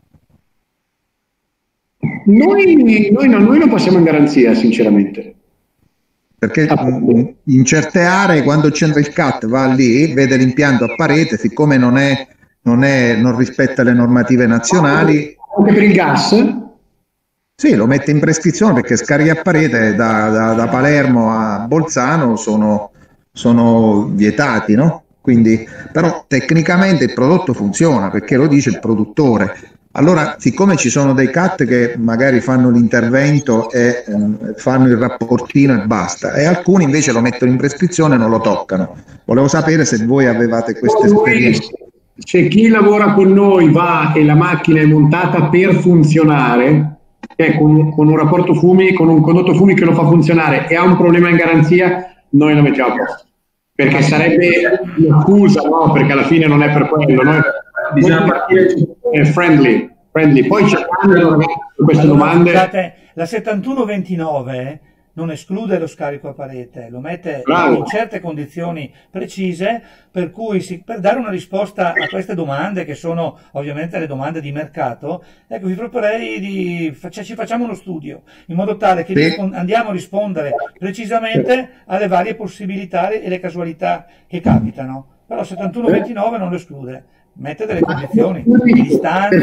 Noi, noi, no, noi lo passiamo in garanzia, sinceramente. Perché in certe aree quando c'entra il C A T va lì, vede l'impianto a parete, siccome non, è, non, è, non rispetta le normative nazionali. Anche per il gas? Sì, lo mette in prescrizione perché scarichi a parete da, da, da Palermo a Bolzano sono, sono vietati, no? Quindi, però tecnicamente il prodotto funziona perché lo dice il produttore. Allora, siccome ci sono dei C A T che magari fanno l'intervento e eh, fanno il rapportino e basta, e alcuni invece lo mettono in prescrizione e non lo toccano. Volevo sapere se voi avevate questa esperienza. Se chi lavora con noi va e la macchina è montata per funzionare, cioè con, con un rapporto fumi, con un condotto fumi che lo fa funzionare e ha un problema in garanzia, noi lo mettiamo a posto. Perché sarebbe un'accusa, no? Perché alla fine non è per quello. Noi bisogna partire friendly, friendly. Poi c'è queste allora, domande. Scusate, la settantuno ventinove non esclude lo scarico a parete, lo mette Bravo. in certe condizioni precise, per cui si, per dare una risposta a queste domande, che sono ovviamente le domande di mercato, ecco, vi proporrei di faccia, ci facciamo uno studio, in modo tale che sì. andiamo a rispondere precisamente alle varie possibilità e le casualità che capitano. Però settantuno ventinove non lo esclude, mette delle condizioni di distanza,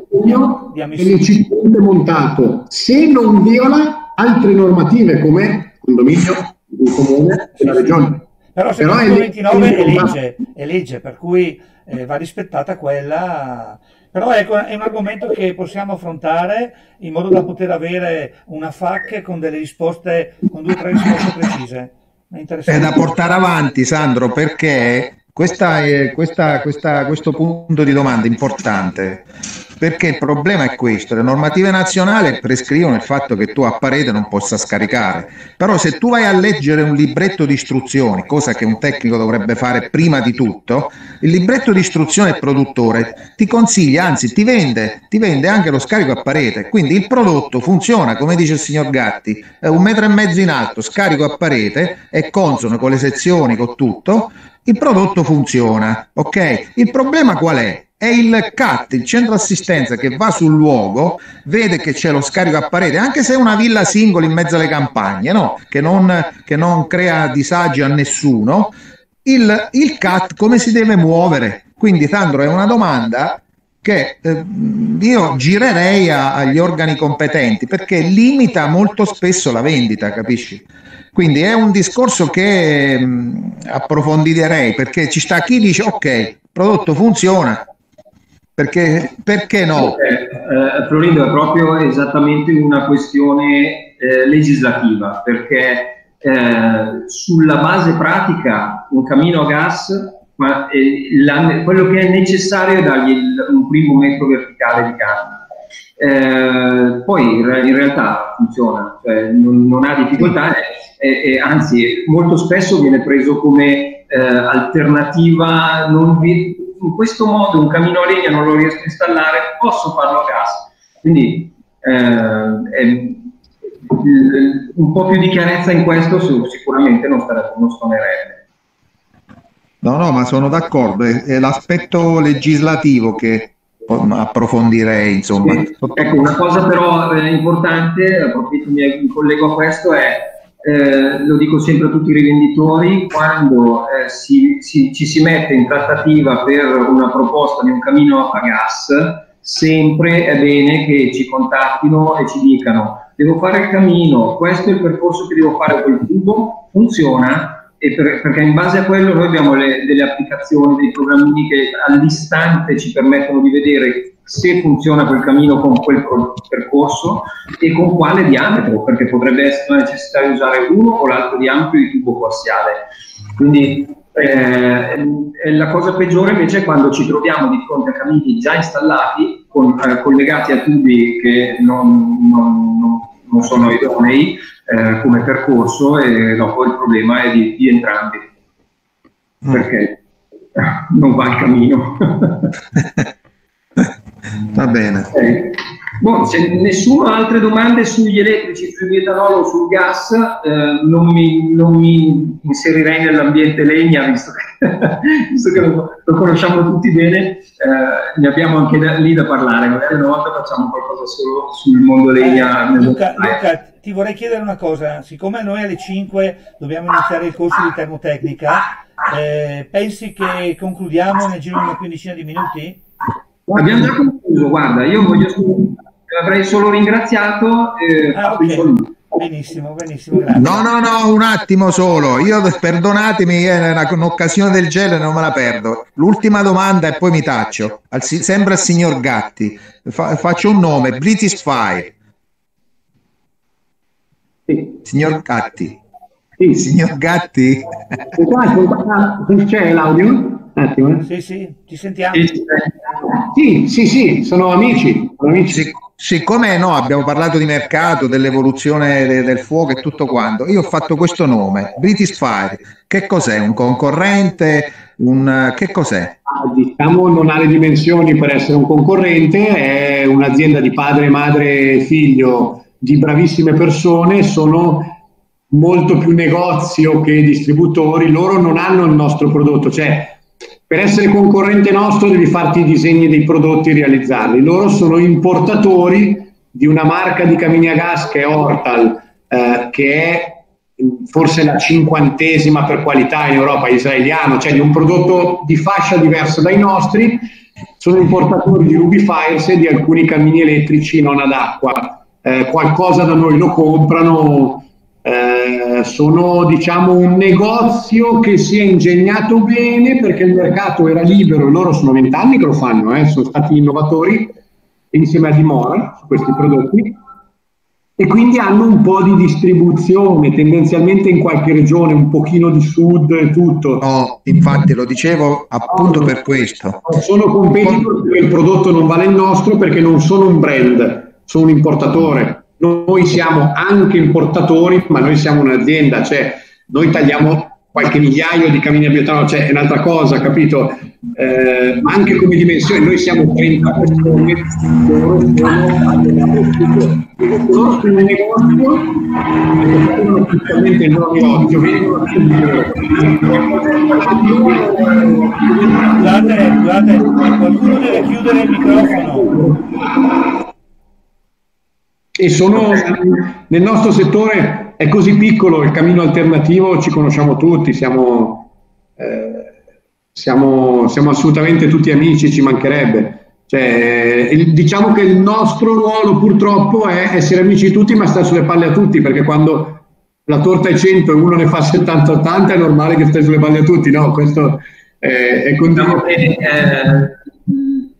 di ammissibilità montato, se non viola altre normative come condominio, il comune e la regione. Però settantuno ventinove è legge, è legge, per cui eh, va rispettata quella. Però ecco, è un argomento che possiamo affrontare in modo da poter avere una F A Q con delle risposte, con due o tre risposte precise. È, è da portare avanti, Sandro, perché questa è, questa, questa, questo punto di domanda è importante, perché il problema è questo: le normative nazionali prescrivono il fatto che tu a parete non possa scaricare, però se tu vai a leggere un libretto di istruzioni, cosa che un tecnico dovrebbe fare prima di tutto, il libretto di istruzione del produttore ti consiglia, anzi ti vende, ti vende anche lo scarico a parete, quindi il prodotto funziona, come dice il signor Gatti, è un metro e mezzo in alto, scarico a parete, è consono con le sezioni, con tutto, il prodotto funziona, ok? Il problema qual è? È il C A T, il centro assistenza, che va sul luogo, vede che c'è lo scarico a parete, anche se è una villa singola in mezzo alle campagne, no? Che non, che non crea disagi a nessuno. Il, il C A T come si deve muovere? Quindi, Sandro, è una domanda che eh, io girerei a, agli organi competenti, perché limita molto spesso la vendita, capisci? Quindi è un discorso che mh, approfondirei, perché ci sta chi dice ok, il prodotto funziona, perché, perché no? Eh, Florindo, è proprio esattamente una questione eh, legislativa, perché eh, sulla base pratica un camino a gas, ma, eh, la, quello che è necessario è dargli il, un primo metro verticale di canna. Eh, poi in, in realtà funziona, cioè non, non ha difficoltà, e, e anzi molto spesso viene preso come eh, alternativa. Non vi, in questo modo un camino a legna non lo riesco a installare, posso farlo a gas. Quindi eh, è, un po' più di chiarezza in questo sicuramente non, stare, non stonerebbe. No, no, ma sono d'accordo, è, è l'aspetto legislativo che approfondirei, insomma. Sì. Ecco, una cosa però eh, importante, approfitto, mi, mi collego a questo, è, eh, lo dico sempre a tutti i rivenditori, quando eh, si, si, ci si mette in trattativa per una proposta di un camino a gas, sempre è bene che ci contattino e ci dicano: devo fare il camino, questo è il percorso che devo fare col tubo, funziona? E per, perché in base a quello noi abbiamo le, delle applicazioni, dei programmini che all'istante ci permettono di vedere se funziona quel cammino con quel percorso e con quale diametro, perché potrebbe essere la necessità di usare uno o l'altro diametro di tubo coassiale. Quindi eh, la cosa peggiore invece è quando ci troviamo di fronte a cammini già installati, con, eh, collegati a tubi che non, non, non, non sono idonei Eh, come percorso, e dopo il problema è di, di entrambi, mm. perché non va il cammino. Va bene. Okay. Boh, se nessuno ha altre domande sugli elettrici, sul etanolo o sul gas, eh, non, mi, non mi inserirei nell'ambiente legna, visto che, visto che lo, lo conosciamo tutti bene, eh, ne abbiamo anche da, lì da parlare. Magari una volta facciamo qualcosa solo sul mondo legna. Eh, Luca, Luca, ti vorrei chiedere una cosa: siccome noi alle cinque dobbiamo iniziare il corso di termotecnica, eh, pensi che concludiamo nel giro di una quindicina di minuti? Abbiamo già concluso, guarda, io voglio solo, avrei solo ringraziato. Eh, ah, okay. Benissimo, benissimo, grazie. No, no, no, un attimo solo, io perdonatemi, è un'occasione del genere, non me la perdo. L'ultima domanda e poi mi taccio, al, sempre al signor Gatti. Fa, faccio un nome, British Fire. Sì. Signor Gatti. Sì. Signor Gatti. C'è l'audio? Un attimo. Sì, sì, ci sentiamo. Sì, sì, sì, sono amici. Sono amici. Sic siccome no, abbiamo parlato di mercato, dell'evoluzione de del fuoco e tutto quanto, io ho fatto questo nome, British Fire. Che cos'è? Un concorrente? Un, che cos'è? Ah, diciamo non ha le dimensioni per essere un concorrente, è un'azienda di padre, madre e figlio di bravissime persone, sono molto più negozio che distributori, loro non hanno il nostro prodotto, cioè per essere concorrente nostro devi farti i disegni dei prodotti e realizzarli. Loro sono importatori di una marca di camini a gas che è Ortal, eh, che è forse la cinquantesima per qualità in Europa, israeliano, cioè di un prodotto di fascia diversa dai nostri. Sono importatori di Ruby Fires e di alcuni camini elettrici non ad acqua. Eh, qualcosa da noi lo comprano. Eh, sono, diciamo, un negozio che si è ingegnato bene perché il mercato era libero, loro sono vent'anni che lo fanno, eh, sono stati innovatori insieme a Dimora su questi prodotti, e quindi hanno un po' di distribuzione tendenzialmente in qualche regione, un pochino di sud e tutto. No, infatti lo dicevo appunto no, per questo. Sono competitor perché il prodotto non vale il nostro, perché non sono un brand, sono un importatore. Noi siamo anche importatori, ma noi siamo un'azienda, cioè noi tagliamo qualche migliaio di camini a bioetanolo, cioè è un'altra cosa, capito? Eh, ma anche come dimensioni, noi siamo trenta persone, loro sono loro sono un negozio che prendono ufficialmente il loro negozio, vengono a Scusate, scusate, qualcuno deve chiudere il microfono. E sono nel nostro settore è così piccolo, il cammino alternativo ci conosciamo tutti, siamo, eh, siamo, siamo assolutamente tutti amici, ci mancherebbe. Cioè, il, diciamo che il nostro ruolo purtroppo è essere amici tutti ma stare sulle palle a tutti, perché quando la torta è cento e uno ne fa settanta ottanta è normale che stai sulle palle a tutti, no? Questo è, è condiviso. Eh,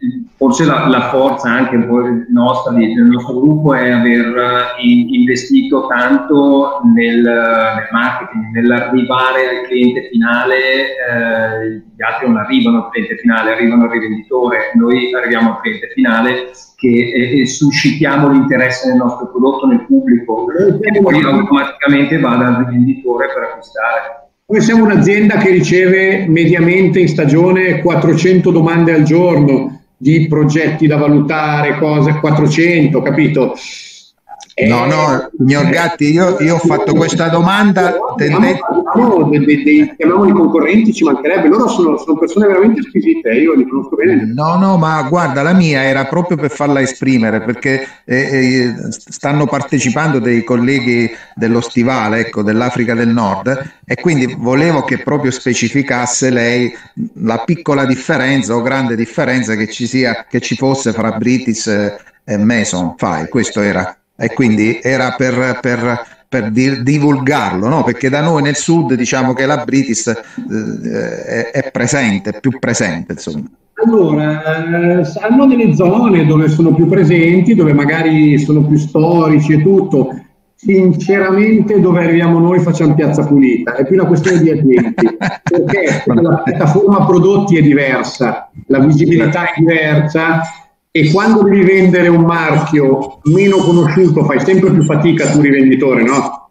forse la, la forza anche un po' nostra, del nostro gruppo, è aver in, investito tanto nel, nel marketing, nell'arrivare al cliente finale. Eh, gli altri non arrivano al cliente finale, arrivano al rivenditore, noi arriviamo al cliente finale che e, e suscitiamo l'interesse nel nostro prodotto, nel pubblico, e poi automaticamente va dal rivenditore per acquistare. Noi siamo un'azienda che riceve mediamente in stagione quattrocento domande al giorno di progetti da valutare, cose, quattrocento, capito? No, no, signor Gatti, io, io ho fatto questa domanda. Abbiamo dei, dei, dei, chiamiamoli concorrenti, ci mancherebbe, loro sono, sono persone veramente squisite, io li conosco bene. No, no, ma guarda, la mia era proprio per farla esprimere, perché eh, eh, stanno partecipando dei colleghi dello Stivale, ecco, dell'Africa del Nord, e quindi volevo che proprio specificasse lei la piccola differenza o grande differenza che ci sia, che ci fosse fra British e Mason File, questo era. E quindi era per, per, per dir, divulgarlo, no? Perché da noi nel sud diciamo che la British eh, è, è presente, è più presente, insomma. Allora, eh, hanno delle zone dove sono più presenti, dove magari sono più storici e tutto. Sinceramente dove arriviamo noi facciamo piazza pulita, è più una questione di agenti, perché la piattaforma prodotti è diversa, la visibilità è diversa. E quando devi vendere un marchio meno conosciuto fai sempre più fatica tu rivenditore, no?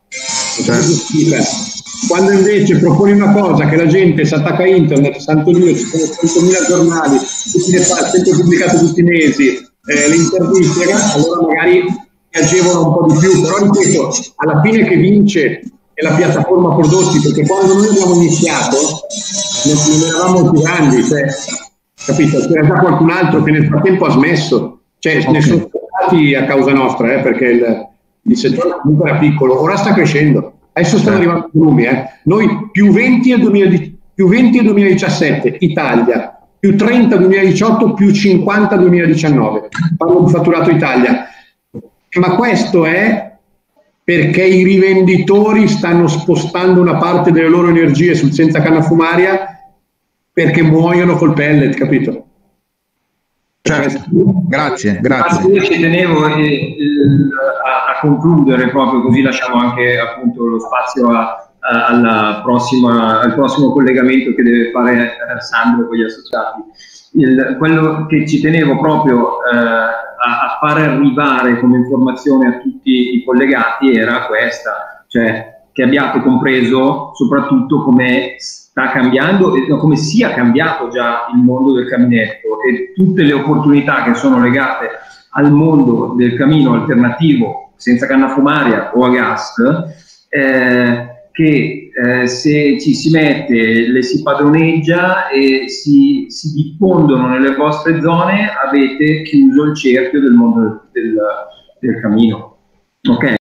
Quando invece proponi una cosa che la gente si attacca a internet, santo Dio, ci sono centomila giornali, tutti le fa, sempre pubblicato tutti i mesi, eh, le interviste, allora magari ti agevola un po' di più, però ripeto, alla fine che vince è la piattaforma prodotti, perché quando noi abbiamo iniziato non, non eravamo più grandi, cioè, capito? C'era già qualcun altro che nel frattempo ha smesso, cioè okay. Ne sono stati a causa nostra, eh, perché il, il settore comunque era piccolo, ora sta crescendo, adesso stanno arrivando i volumi, eh. Noi più venti nel duemiladiciassette, Italia, più trenta duemiladiciotto, più cinquanta duemiladiciannove, parlo di fatturato Italia, ma questo è perché i rivenditori stanno spostando una parte delle loro energie sul senza canna fumaria, perché muoiono col pellet, capito? Certo. Grazie, grazie. Io ci tenevo eh, eh, a, a concludere proprio, così lasciamo anche appunto lo spazio a, a, alla prossima, al prossimo collegamento che deve fare eh, Sandro con gli associati. Il, quello che ci tenevo proprio eh, a, a fare arrivare come informazione a tutti i collegati era questa, cioè che abbiate compreso soprattutto come sta cambiando, come sia cambiato già il mondo del caminetto e tutte le opportunità che sono legate al mondo del camino alternativo senza canna fumaria o a gas, eh, che eh, se ci si mette, le si padroneggia e si, si diffondono nelle vostre zone, avete chiuso il cerchio del mondo del, del, del camino. Ok?